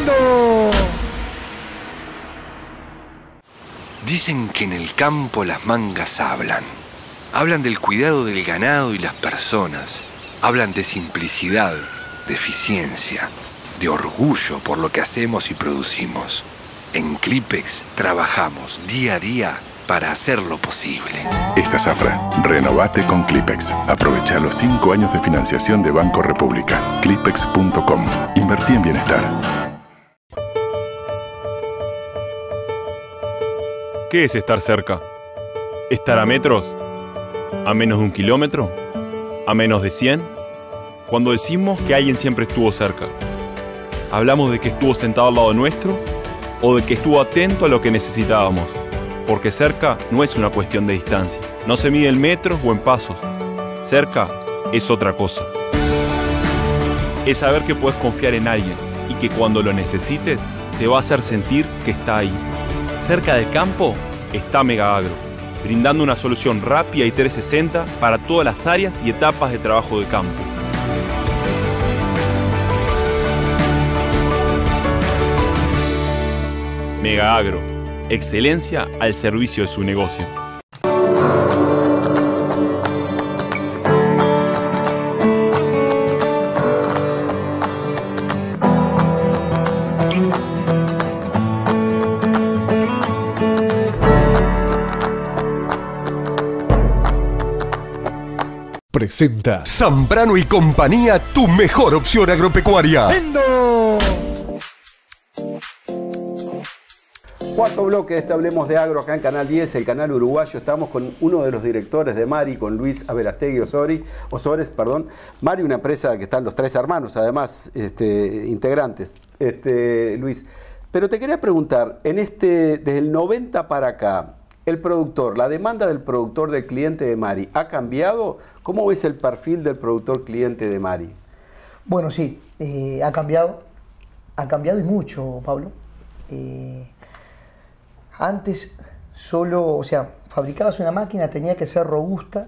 [SPEAKER 7] Dicen que en el campo las mangas hablan. Hablan del cuidado del ganado y las personas. Hablan de simplicidad, de eficiencia, de orgullo por lo que hacemos y producimos. En Clipex trabajamos día a día para hacerlo posible.
[SPEAKER 8] Esta zafra, renovate con Clipex. Aprovecha los cinco años de financiación de Banco República. Clipex punto com. Invertí en bienestar.
[SPEAKER 12] ¿Qué es estar cerca? ¿Estar a metros? ¿A menos de un kilómetro? ¿A menos de cien? Cuando decimos que alguien siempre estuvo cerca, ¿hablamos de que estuvo sentado al lado nuestro o de que estuvo atento a lo que necesitábamos? Porque cerca no es una cuestión de distancia. No se mide en metros o en pasos. Cerca es otra cosa. Es saber que puedes confiar en alguien y que cuando lo necesites te va a hacer sentir que está ahí. Cerca del campo está Mega Agro, brindando una solución rápida y trescientos sesenta para todas las áreas y etapas de trabajo de campo. Mega Agro, excelencia al servicio de su negocio.
[SPEAKER 10] Presenta Zambrano y compañía, tu mejor opción agropecuaria.
[SPEAKER 1] Cuarto bloque de este Hablemos de Agro acá en Canal diez, el canal uruguayo. Estamos con uno de los directores de Mari, con Luis Averastegui Osori, Osores. Perdón. Mari, una empresa que están los tres hermanos, además, este, integrantes. Este, Luis, pero te quería preguntar, en este, desde el noventa para acá, el productor, la demanda del productor, del cliente de Mari, ¿ha cambiado? ¿Cómo ves el perfil del productor cliente de Mari?
[SPEAKER 5] Bueno, sí, eh, ha cambiado, ha cambiado y mucho, Pablo. Eh, antes solo, o sea, fabricabas una máquina, tenía que ser robusta,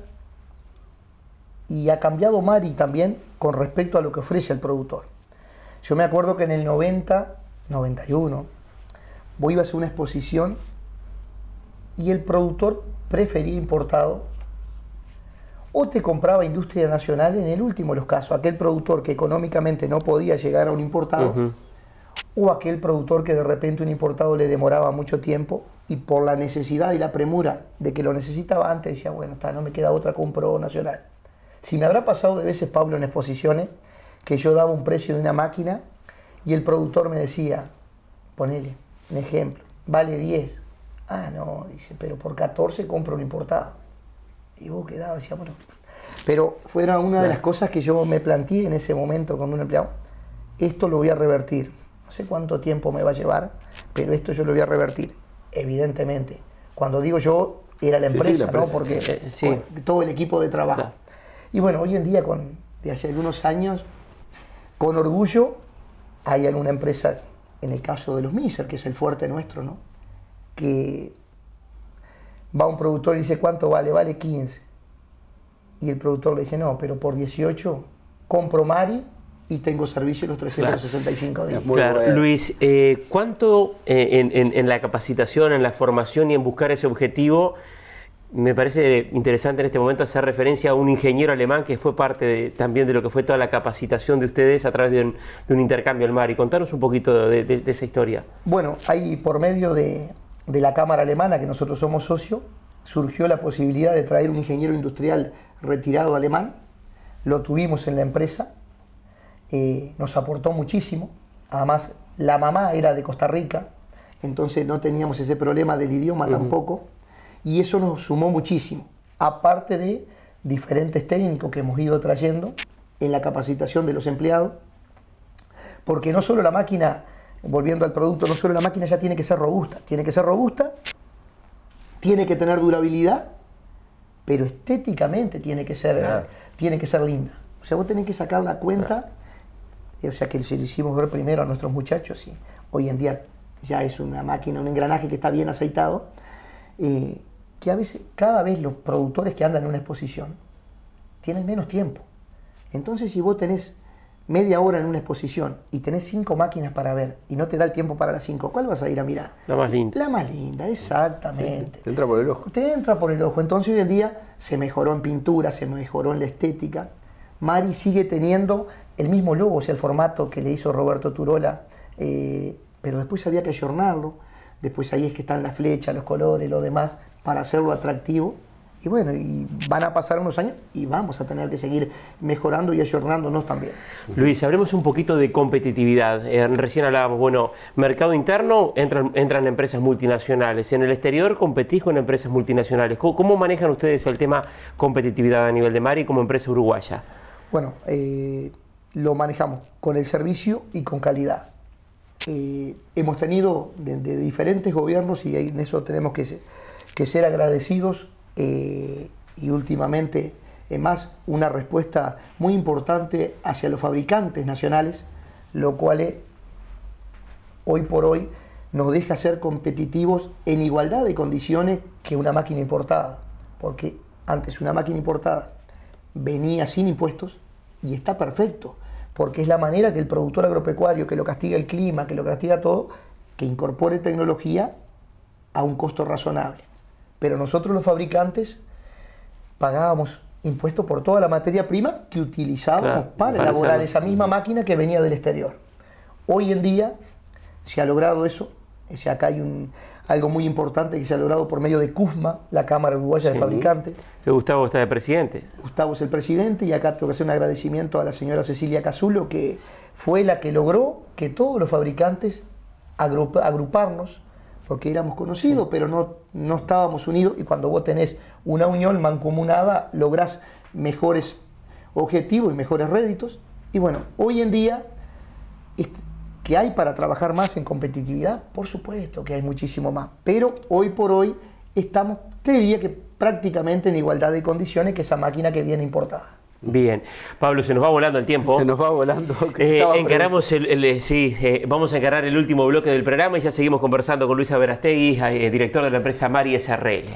[SPEAKER 5] y ha cambiado Mari también con respecto a lo que ofrece el productor. Yo me acuerdo que en el noventa, noventa y uno, vos ibas a una exposición y el productor prefería importado o te compraba industria nacional, en el último de los casos, aquel productor que económicamente no podía llegar a un importado, uh-huh. o aquel productor que de repente un importado le demoraba mucho tiempo y por la necesidad y la premura de que lo necesitaba antes decía, bueno, está, no me queda otra, compro nacional. Si me habrá pasado de veces, Pablo, en exposiciones, que yo daba un precio de una máquina y el productor me decía, ponele un ejemplo, vale diez. Ah, no, dice, pero por catorce compro un importado. Y vos quedabas, decía, bueno. Pero fuera una de las cosas que yo me planteé en ese momento con un empleado. Esto lo voy a revertir. No sé cuánto tiempo me va a llevar, pero esto yo lo voy a revertir. Evidentemente. Cuando digo yo, era la empresa, sí, sí, la empresa. ¿no? Porque eh, sí. todo el equipo de trabajo. Claro. Y bueno, hoy en día, con, de hace algunos años, con orgullo, hay alguna empresa, en el caso de los Miser, que es el fuerte nuestro, ¿no? Que va un productor y dice, ¿cuánto vale? Vale quince. Y el productor le dice, no, pero por dieciocho compro Mari y tengo servicio los trescientos sesenta y cinco días.
[SPEAKER 2] Claro, bueno. Luis, eh, ¿cuánto eh, en, en, en la capacitación, en la formación y en buscar ese objetivo? Me parece interesante en este momento hacer referencia a un ingeniero alemán que fue parte de, también de lo que fue toda la capacitación de ustedes a través de un, de un intercambio al Mari. Contanos un poquito de, de, de esa historia.
[SPEAKER 5] Bueno, hay por medio de... de la Cámara Alemana, que nosotros somos socios, surgió la posibilidad de traer un ingeniero industrial retirado alemán. Lo tuvimos en la empresa, eh, nos aportó muchísimo. Además, la mamá era de Costa Rica, entonces no teníamos ese problema del idioma uh-huh. tampoco, y eso nos sumó muchísimo, aparte de diferentes técnicos que hemos ido trayendo en la capacitación de los empleados, porque no solo la máquina, volviendo al producto, no solo la máquina ya tiene que ser robusta, tiene que ser robusta, tiene que tener durabilidad, pero estéticamente tiene que ser, claro. tiene que ser linda. O sea, vos tenés que sacar la cuenta, claro. o sea, que se lo hicimos ver primero a nuestros muchachos, y hoy en día ya es una máquina, un engranaje que está bien aceitado, eh, que a veces, cada vez los productores que andan en una exposición tienen menos tiempo. Entonces, si vos tenés media hora en una exposición y tenés cinco máquinas para ver y no te da el tiempo para las cinco, ¿cuál vas a ir a mirar?
[SPEAKER 2] La más linda.
[SPEAKER 5] La más linda, exactamente.
[SPEAKER 6] Sí, te entra por el ojo.
[SPEAKER 5] Te entra por el ojo. Entonces, hoy en día se mejoró en pintura, se mejoró en la estética. Mari sigue teniendo el mismo logo, o sea, el formato que le hizo Roberto Turola, eh, pero después había que ayornarlo. Después ahí es que están las flechas, los colores, lo demás, para hacerlo atractivo. Y bueno, y van a pasar unos años y vamos a tener que seguir mejorando y ayornándonos también.
[SPEAKER 2] Luis, hablemos un poquito de competitividad. Eh, recién hablábamos, bueno, mercado interno, entran, entran empresas multinacionales. En el exterior competís con empresas multinacionales. ¿Cómo, cómo manejan ustedes el tema competitividad a nivel de Mari como empresa uruguaya?
[SPEAKER 5] Bueno, eh, lo manejamos con el servicio y con calidad. Eh, hemos tenido de, de diferentes gobiernos y en eso tenemos que, que ser agradecidos eh, y últimamente eh, más una respuesta muy importante hacia los fabricantes nacionales, lo cual eh, hoy por hoy nos deja ser competitivos en igualdad de condiciones que una máquina importada, porque antes una máquina importada venía sin impuestos y está perfecto, porque es la manera que el productor agropecuario, que lo castiga el clima, que lo castiga todo, que incorpore tecnología a un costo razonable. Pero nosotros los fabricantes pagábamos impuestos por toda la materia prima que utilizábamos claro, para elaborar esa misma máquina que venía del exterior. Hoy en día se ha logrado eso, o sea, acá hay un, algo muy importante que se ha logrado por medio de CUSMA, la Cámara Uruguaya sí. de Fabricantes.
[SPEAKER 2] Que Gustavo está de presidente.
[SPEAKER 5] Gustavo es el presidente y acá tengo que hacer un agradecimiento a la señora Cecilia Casulo, que fue la que logró que todos los fabricantes agrup agruparnos, porque éramos conocidos, sí. pero no, no estábamos unidos, y cuando vos tenés una unión mancomunada, lográs mejores objetivos y mejores réditos. Y bueno, hoy en día, ¿qué hay para trabajar más en competitividad? Por supuesto que hay muchísimo más, pero hoy por hoy estamos, te diría que prácticamente en igualdad de condiciones que esa máquina que viene importada.
[SPEAKER 2] Bien, Pablo, se nos va volando el tiempo.
[SPEAKER 6] Se nos va volando.
[SPEAKER 2] Eh, encaramos el, el, sí, eh, vamos a encarar el último bloque del programa y ya seguimos conversando con Luis Averastegui, eh, director de la empresa Mari S R L.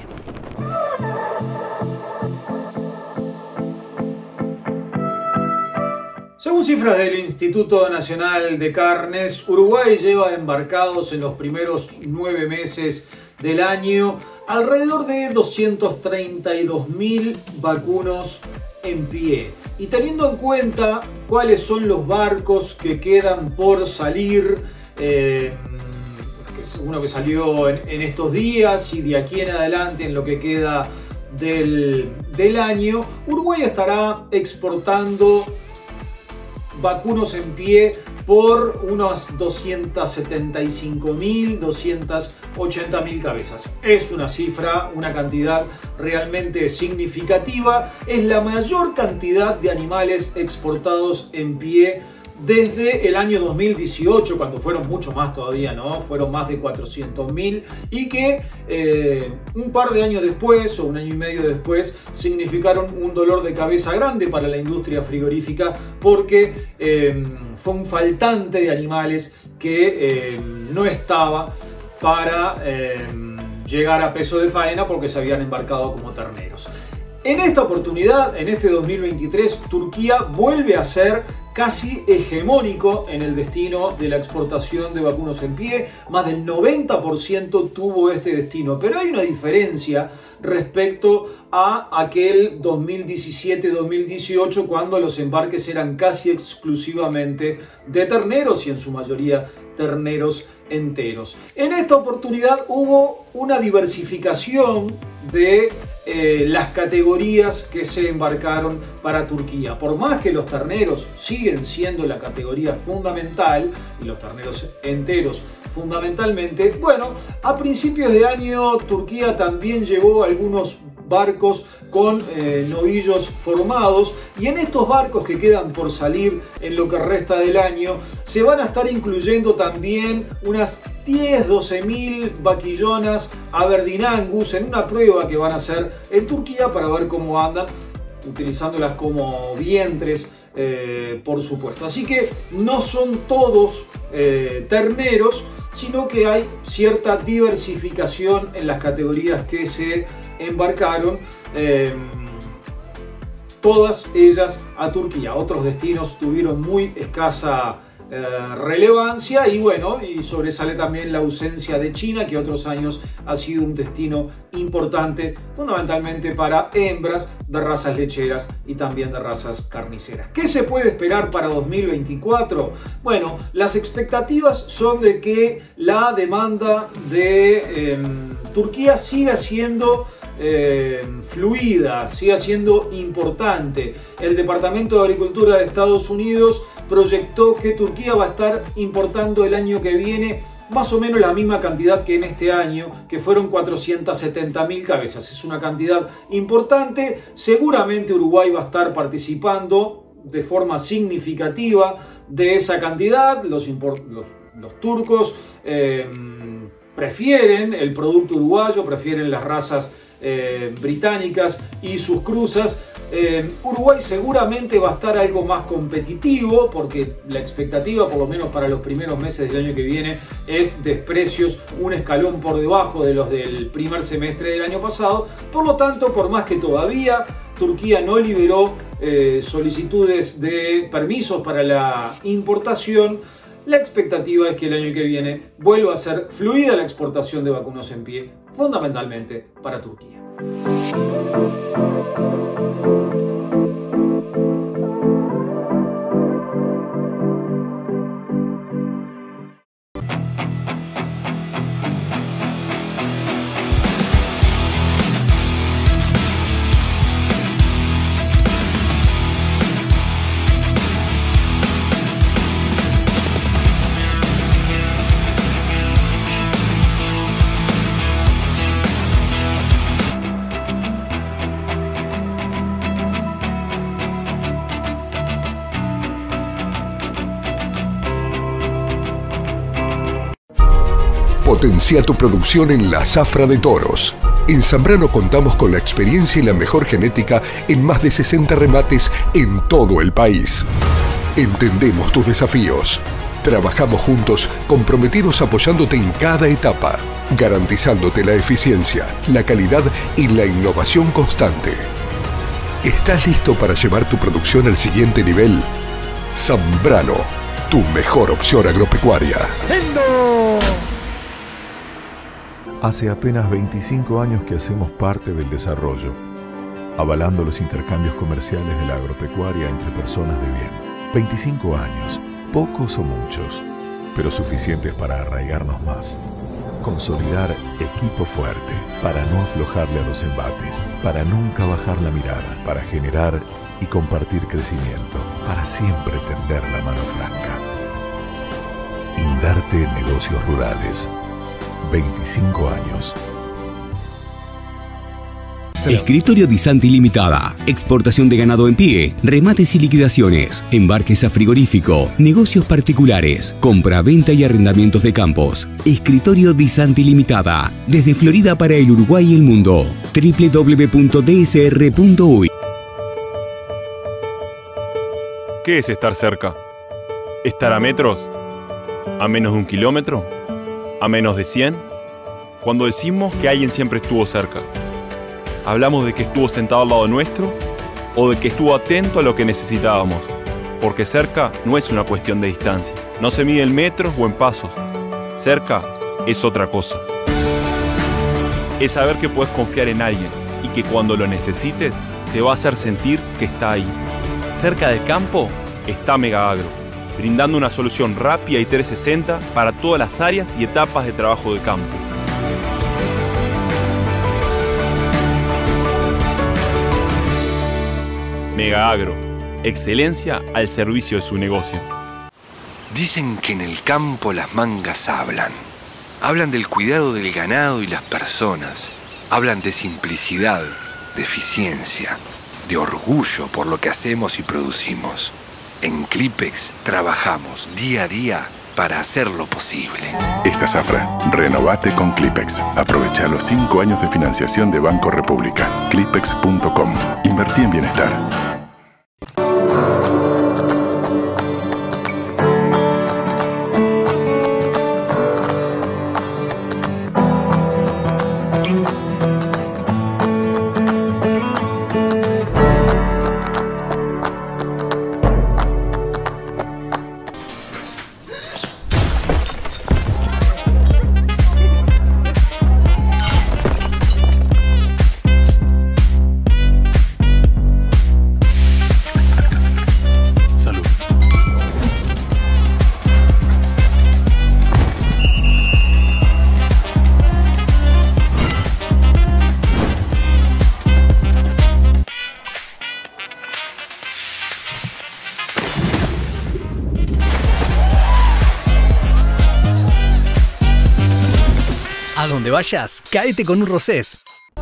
[SPEAKER 18] Según cifras del Instituto Nacional de Carnes, Uruguay lleva embarcados en los primeros nueve meses del año alrededor de doscientos treinta y dos mil vacunos en pie. Y teniendo en cuenta cuáles son los barcos que quedan por salir, eh, uno que salió en, en estos días y de aquí en adelante en lo que queda del, del año, Uruguay estará exportando vacunos en pie por unas doscientas setenta y cinco mil, doscientas ochenta mil cabezas. Es una cifra, una cantidad realmente significativa. Es la mayor cantidad de animales exportados en pie desde el año dos mil dieciocho, cuando fueron mucho más todavía, ¿no? Fueron más de cuatrocientos mil, y que eh, un par de años después o un año y medio después significaron un dolor de cabeza grande para la industria frigorífica, porque eh, fue un faltante de animales que eh, no estaba para eh, llegar a peso de faena porque se habían embarcado como terneros. En esta oportunidad, en este dos mil veintitrés, Turquía vuelve a ser casi hegemónico en el destino de la exportación de vacunos en pie. Más del noventa por ciento tuvo este destino. Pero hay una diferencia respecto a aquel dos mil diecisiete dos mil dieciocho, cuando los embarques eran casi exclusivamente de terneros y en su mayoría terneros enteros. En esta oportunidad hubo una diversificación de eh, las categorías que se embarcaron para Turquía. Por más que los terneros siguen siendo la categoría fundamental y los terneros enteros fundamentalmente, bueno, a principios de año Turquía también llevó algunos barcos con eh, novillos formados, y en estos barcos que quedan por salir en lo que resta del año se van a estar incluyendo también unas diez, doce mil vaquillonas Aberdeen Angus en una prueba que van a hacer en Turquía para ver cómo andan, utilizándolas como vientres, eh, por supuesto. Así que no son todos eh, terneros, sino que hay cierta diversificación en las categorías que se embarcaron, eh, todas ellas a Turquía. Otros destinos tuvieron muy escasa eh, relevancia, y bueno, y sobresale también la ausencia de China, que otros años ha sido un destino importante, fundamentalmente para hembras de razas lecheras y también de razas carniceras. ¿Qué se puede esperar para dos mil veinticuatro? Bueno, las expectativas son de que la demanda de eh, Turquía siga siendo Eh, fluida, siga siendo importante. El Departamento de Agricultura de Estados Unidos proyectó que Turquía va a estar importando el año que viene más o menos la misma cantidad que en este año, que fueron cuatrocientas setenta mil cabezas. Es una cantidad importante. Seguramente Uruguay va a estar participando de forma significativa de esa cantidad. Los, los, los turcos eh, prefieren el producto uruguayo, prefieren las razas Eh, británicas y sus cruzas. eh, Uruguay seguramente va a estar algo más competitivo, porque la expectativa, por lo menos para los primeros meses del año que viene, es de precios un escalón por debajo de los del primer semestre del año pasado. Por lo tanto, por más que todavía Turquía no liberó eh, solicitudes de permisos para la importación, la expectativa es que el año que viene vuelva a ser fluida la exportación de vacunos en pie, fundamentalmente para Turquía.
[SPEAKER 10] Potencia tu producción en la zafra de toros. En Zambrano contamos con la experiencia y la mejor genética en más de sesenta remates en todo el país. Entendemos tus desafíos. Trabajamos juntos, comprometidos apoyándote en cada etapa, garantizándote la eficiencia, la calidad y la innovación constante. ¿Estás listo para llevar tu producción al siguiente nivel? Zambrano, tu mejor opción agropecuaria.
[SPEAKER 9] Hace apenas veinticinco años que hacemos parte del desarrollo, avalando los intercambios comerciales de la agropecuaria entre personas de bien. veinticinco años, pocos o muchos, pero suficientes para arraigarnos más. Consolidar equipo fuerte, para no aflojarle a los embates, para nunca bajar la mirada, para generar y compartir crecimiento, para siempre tender la mano franca. Indarte Negocios Rurales. veinticinco años.
[SPEAKER 16] Escritorio Disanti Limitada. Exportación de ganado en pie, remates y liquidaciones, embarques a frigorífico, negocios particulares, compra, venta y arrendamientos de campos. Escritorio Disanti Limitada. Desde Florida para el Uruguay y el mundo. doble u doble u doble u punto d s r punto u y.
[SPEAKER 12] ¿Qué es estar cerca? ¿Estar a metros? ¿A menos de un kilómetro? ¿A menos de cien? Cuando decimos que alguien siempre estuvo cerca, ¿hablamos de que estuvo sentado al lado nuestro o de que estuvo atento a lo que necesitábamos? Porque cerca no es una cuestión de distancia. No se mide en metros o en pasos. Cerca es otra cosa. Es saber que puedes confiar en alguien y que cuando lo necesites te va a hacer sentir que está ahí. Cerca del campo está Mega Agro. brindando una solución rápida y trescientos sesenta para todas las áreas y etapas de trabajo de campo. Mega Agro, excelencia al servicio de su negocio.
[SPEAKER 7] Dicen que en el campo las mangas hablan. Hablan del cuidado del ganado y las personas. Hablan de simplicidad, de eficiencia, de orgullo por lo que hacemos y producimos. En Clipex trabajamos día a día para hacerlo posible.
[SPEAKER 8] Esta zafra, renovate con Clipex. Aprovecha los cinco años de financiación de Banco República. Clipex punto com. Invertí en bienestar.
[SPEAKER 17] A donde vayas, caete con un Rosés.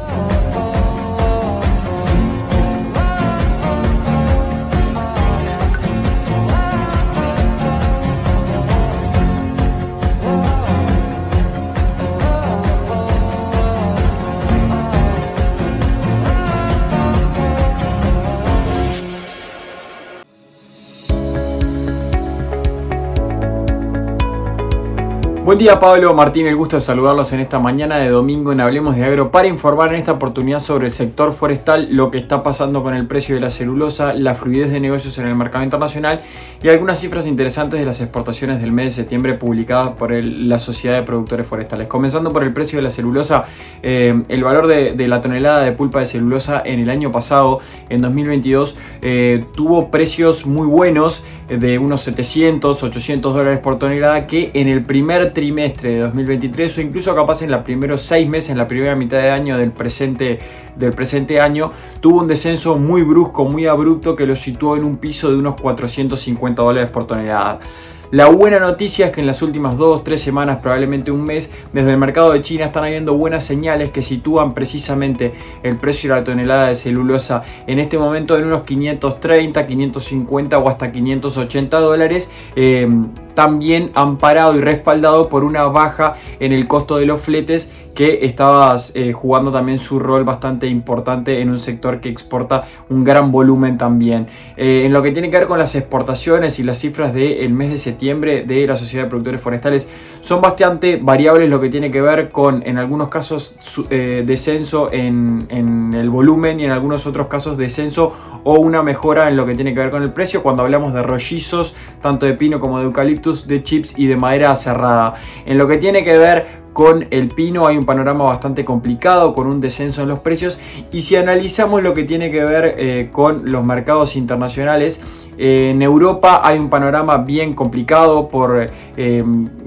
[SPEAKER 19] Buen día, Pablo Martín, el gusto de saludarlos en esta mañana de domingo en Hablemos de Agro para informar en esta oportunidad sobre el sector forestal, lo que está pasando con el precio de la celulosa, la fluidez de negocios en el mercado internacional y algunas cifras interesantes de las exportaciones del mes de septiembre publicadas por el, la Sociedad de Productores Forestales. Comenzando por el precio de la celulosa, eh, el valor de, de la tonelada de pulpa de celulosa en el año pasado, en dos mil veintidós, eh, tuvo precios muy buenos de unos setecientos, ochocientos dólares por tonelada, que en el primer trimestre de dos mil veintitrés o incluso capaz en los primeros seis meses, en la primera mitad de año del presente, del presente año, tuvo un descenso muy brusco, muy abrupto, que lo situó en un piso de unos cuatrocientos cincuenta dólares por tonelada. La buena noticia es que en las últimas dos, tres semanas, probablemente un mes, desde el mercado de China están habiendo buenas señales que sitúan precisamente el precio de la tonelada de celulosa en este momento en unos quinientos treinta, quinientos cincuenta o hasta quinientos ochenta dólares. Eh, también amparado y respaldado por una baja en el costo de los fletes, que estaba eh, jugando también su rol bastante importante en un sector que exporta un gran volumen también. Eh, en lo que tiene que ver con las exportaciones y las cifras del mes de septiembre de la Sociedad de Productores Forestales, son bastante variables, lo que tiene que ver con, en algunos casos, su, eh, descenso en, en el volumen y en algunos otros casos descenso o una mejora en lo que tiene que ver con el precio, cuando hablamos de rollizos, tanto de pino como de eucaliptus, de chips y de madera cerrada. En lo que tiene que ver con el pino hay un panorama bastante complicado, con un descenso en los precios, y si analizamos lo que tiene que ver eh, con los mercados internacionales, eh, en Europa hay un panorama bien complicado por eh,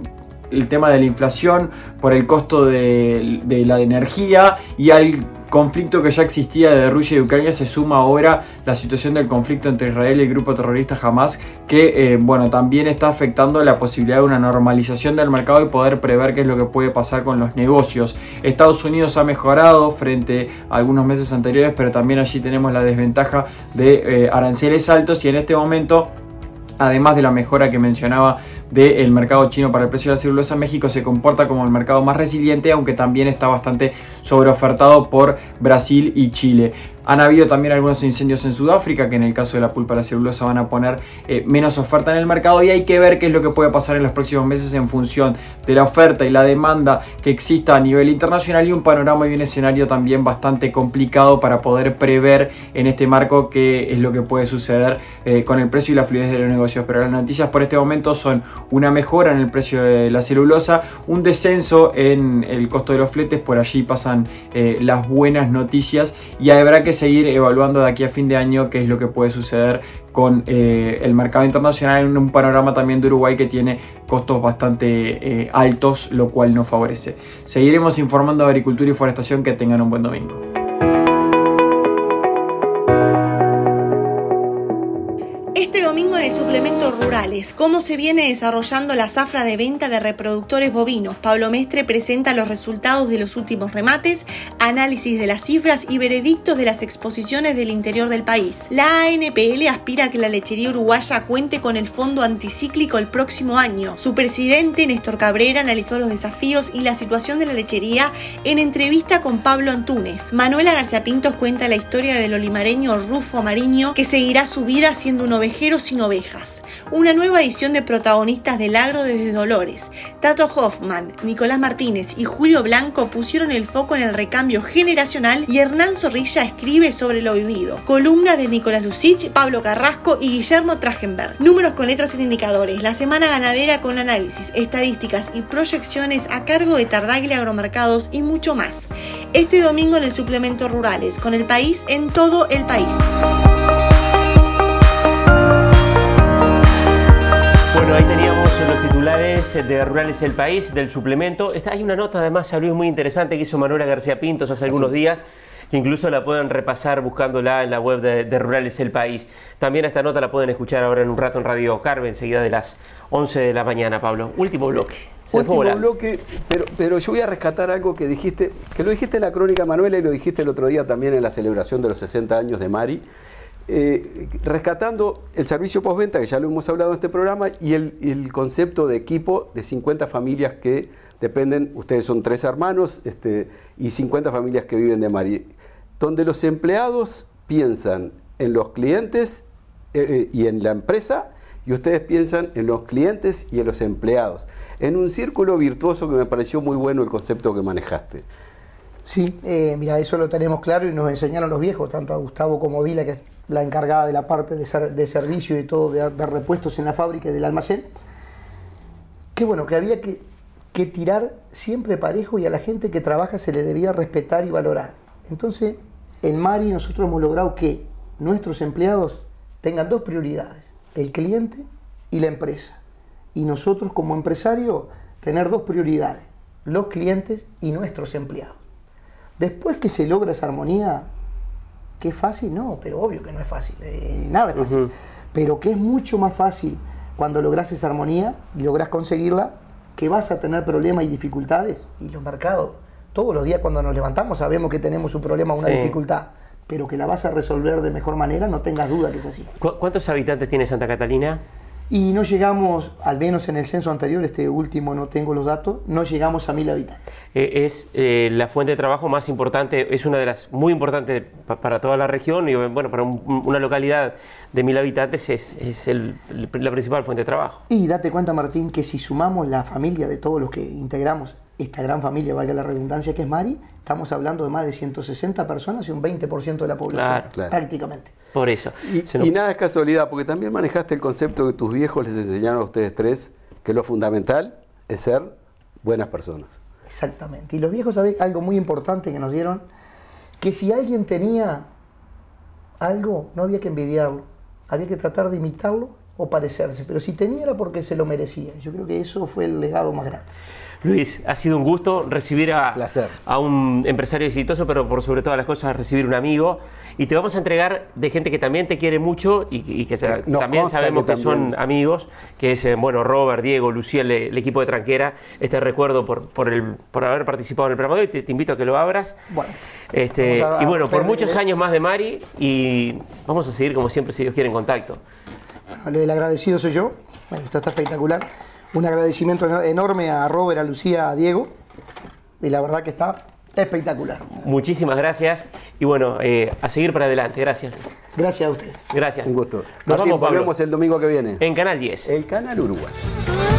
[SPEAKER 19] el tema de la inflación, por el costo de, de la energía, y al conflicto que ya existía de Rusia y Ucrania se suma ahora la situación del conflicto entre Israel y el grupo terrorista Hamas, que eh, bueno, también está afectando la posibilidad de una normalización del mercado y poder prever qué es lo que puede pasar con los negocios. Estados Unidos ha mejorado frente a algunos meses anteriores, pero también allí tenemos la desventaja de eh, aranceles altos, y en este momento, además de la mejora que mencionaba del mercado chino para el precio de la celulosa, México se comporta como el mercado más resiliente, aunque también está bastante sobreofertado por Brasil y Chile. Han habido también algunos incendios en Sudáfrica, que en el caso de la pulpa de la celulosa van a poner eh, menos oferta en el mercado, y hay que ver qué es lo que puede pasar en los próximos meses en función de la oferta y la demanda que exista a nivel internacional, y un panorama y un escenario también bastante complicado para poder prever en este marco qué es lo que puede suceder eh, con el precio y la fluidez de los negocios. Pero las noticias por este momento son una mejora en el precio de la celulosa, un descenso en el costo de los fletes, por allí pasan eh, las buenas noticias, y habrá que seguir evaluando de aquí a fin de año qué es lo que puede suceder con eh, el mercado internacional en un panorama también de Uruguay que tiene costos bastante eh, altos, lo cual nos favorece. Seguiremos informando de agricultura y forestación. Que tengan un buen domingo.
[SPEAKER 4] Este domingo en el suplemento Rurales, ¿cómo se viene desarrollando la zafra de venta de reproductores bovinos? Pablo Mestre presenta los resultados de los últimos remates, análisis de las cifras y veredictos de las exposiciones del interior del país. La A N P L aspira a que la lechería uruguaya cuente con el fondo anticíclico el próximo año. Su presidente, Néstor Cabrera, analizó los desafíos y la situación de la lechería en entrevista con Pablo Antúnez. Manuela García Pintos cuenta la historia del olimareño Rufo Mariño, que seguirá su vida siendo un ovejero sin ovejas. Una nueva edición de protagonistas del agro desde Dolores. Tato Hoffman, Nicolás Martínez y Julio Blanco pusieron el foco en el recambio generacional y Hernán Zorrilla escribe sobre lo vivido. Columnas de Nicolás Lucich, Pablo Carrasco y Guillermo Trachtenberg. Números con letras e indicadores. La semana ganadera con análisis, estadísticas y proyecciones a cargo de Tardaglia Agromercados y mucho más. Este domingo en el suplemento Rurales, con el país en todo el país.
[SPEAKER 2] Bueno, ahí teníamos los titulares de Rurales El País, del suplemento. Está, hay una nota además, Luis, muy interesante que hizo Manuela García Pintos hace algunos días, que incluso la pueden repasar buscándola en la web de, de Rurales El País. También esta nota la pueden escuchar ahora en un rato en Radio Carve, enseguida de las once de la mañana, Pablo. Último bloque. Se
[SPEAKER 1] Último bloque, pero, pero yo voy a rescatar algo que dijiste, que lo dijiste en la crónica, Manuela, y lo dijiste el otro día también en la celebración de los sesenta años de Mari. Eh, rescatando el servicio postventa, que ya lo hemos hablado en este programa, y el, el concepto de equipo de cincuenta familias que dependen, ustedes son tres hermanos, este, y cincuenta familias que viven de Mari, donde los empleados piensan en los clientes eh, eh, y en la empresa, y ustedes piensan en los clientes y en los empleados, en un círculo virtuoso que me pareció muy bueno el concepto que manejaste.
[SPEAKER 5] Sí, eh, mira, eso lo tenemos claro y nos enseñaron los viejos, tanto a Gustavo como Dila, que es la encargada de la parte de, ser, de servicio y todo, de, de repuestos en la fábrica y del almacén, que bueno, que había que, que tirar siempre parejo y a la gente que trabaja se le debía respetar y valorar. Entonces, en Mari nosotros hemos logrado que nuestros empleados tengan dos prioridades, el cliente y la empresa. Y nosotros como empresarios tener dos prioridades, los clientes y nuestros empleados. Después que se logra esa armonía, ¿que es fácil? No, pero obvio que no es fácil, eh, nada es fácil. Uh-huh. Pero que es mucho más fácil cuando logras esa armonía y logras conseguirla, que vas a tener problemas y dificultades. Y los mercados, todos los días cuando nos levantamos sabemos que tenemos un problema, una sí. dificultad, pero que la vas a resolver de mejor manera, no tengas duda que es así.
[SPEAKER 2] ¿Cu- ¿Cuántos habitantes tiene Santa Catalina?
[SPEAKER 5] Y no llegamos, al menos en el censo anterior, este último no tengo los datos, no llegamos a mil habitantes.
[SPEAKER 2] Eh, es eh, la fuente de trabajo más importante, es una de las muy importantes pa para toda la región y bueno, para un, una localidad de mil habitantes es, es el, la principal fuente de trabajo.
[SPEAKER 5] Y date cuenta, Martín, que si sumamos la familia de todos los que integramos esta gran familia, valga la redundancia, que es Mari, estamos hablando de más de ciento sesenta personas y un veinte por ciento de la población,
[SPEAKER 2] claro, claro.
[SPEAKER 5] prácticamente.
[SPEAKER 2] Por eso.
[SPEAKER 1] Y, nos... y nada es casualidad, porque también manejaste el concepto que tus viejos les enseñaron a ustedes tres, que lo fundamental es ser buenas personas.
[SPEAKER 5] Exactamente. Y los viejos saben algo muy importante que nos dieron, que si alguien tenía algo, no había que envidiarlo, había que tratar de imitarlo o parecerse, pero si tenía era porque se lo merecía. Yo creo que eso fue el legado más grande.
[SPEAKER 2] Luis, ha sido un gusto recibir a, a un empresario exitoso, pero por sobre todas las cosas recibir un amigo. Y te vamos a entregar de gente que también te quiere mucho y, y que se, también sabemos que, que también. son amigos, que es, bueno, Robert, Diego, Lucía, el, el equipo de Tranquera. Este recuerdo por, por, el, por haber participado en el programa de hoy. Te, te invito a que lo abras. Bueno, este, a, y bueno, por muchos años más de Mari y vamos a seguir, como siempre, si Dios quiere, en contacto.
[SPEAKER 5] Bueno, el agradecido soy yo. Bueno, esto está espectacular. Un agradecimiento enorme a Robert, a Lucía, a Diego. Y la verdad que está espectacular.
[SPEAKER 2] Muchísimas gracias. Y bueno, eh, a seguir para adelante. Gracias.
[SPEAKER 5] Gracias a ustedes.
[SPEAKER 2] Gracias.
[SPEAKER 1] Un gusto.
[SPEAKER 2] Nos
[SPEAKER 1] Martín,
[SPEAKER 2] vamos, Pablo.
[SPEAKER 1] Volvemos el domingo que viene.
[SPEAKER 2] En Canal diez.
[SPEAKER 1] El Canal Uruguayo.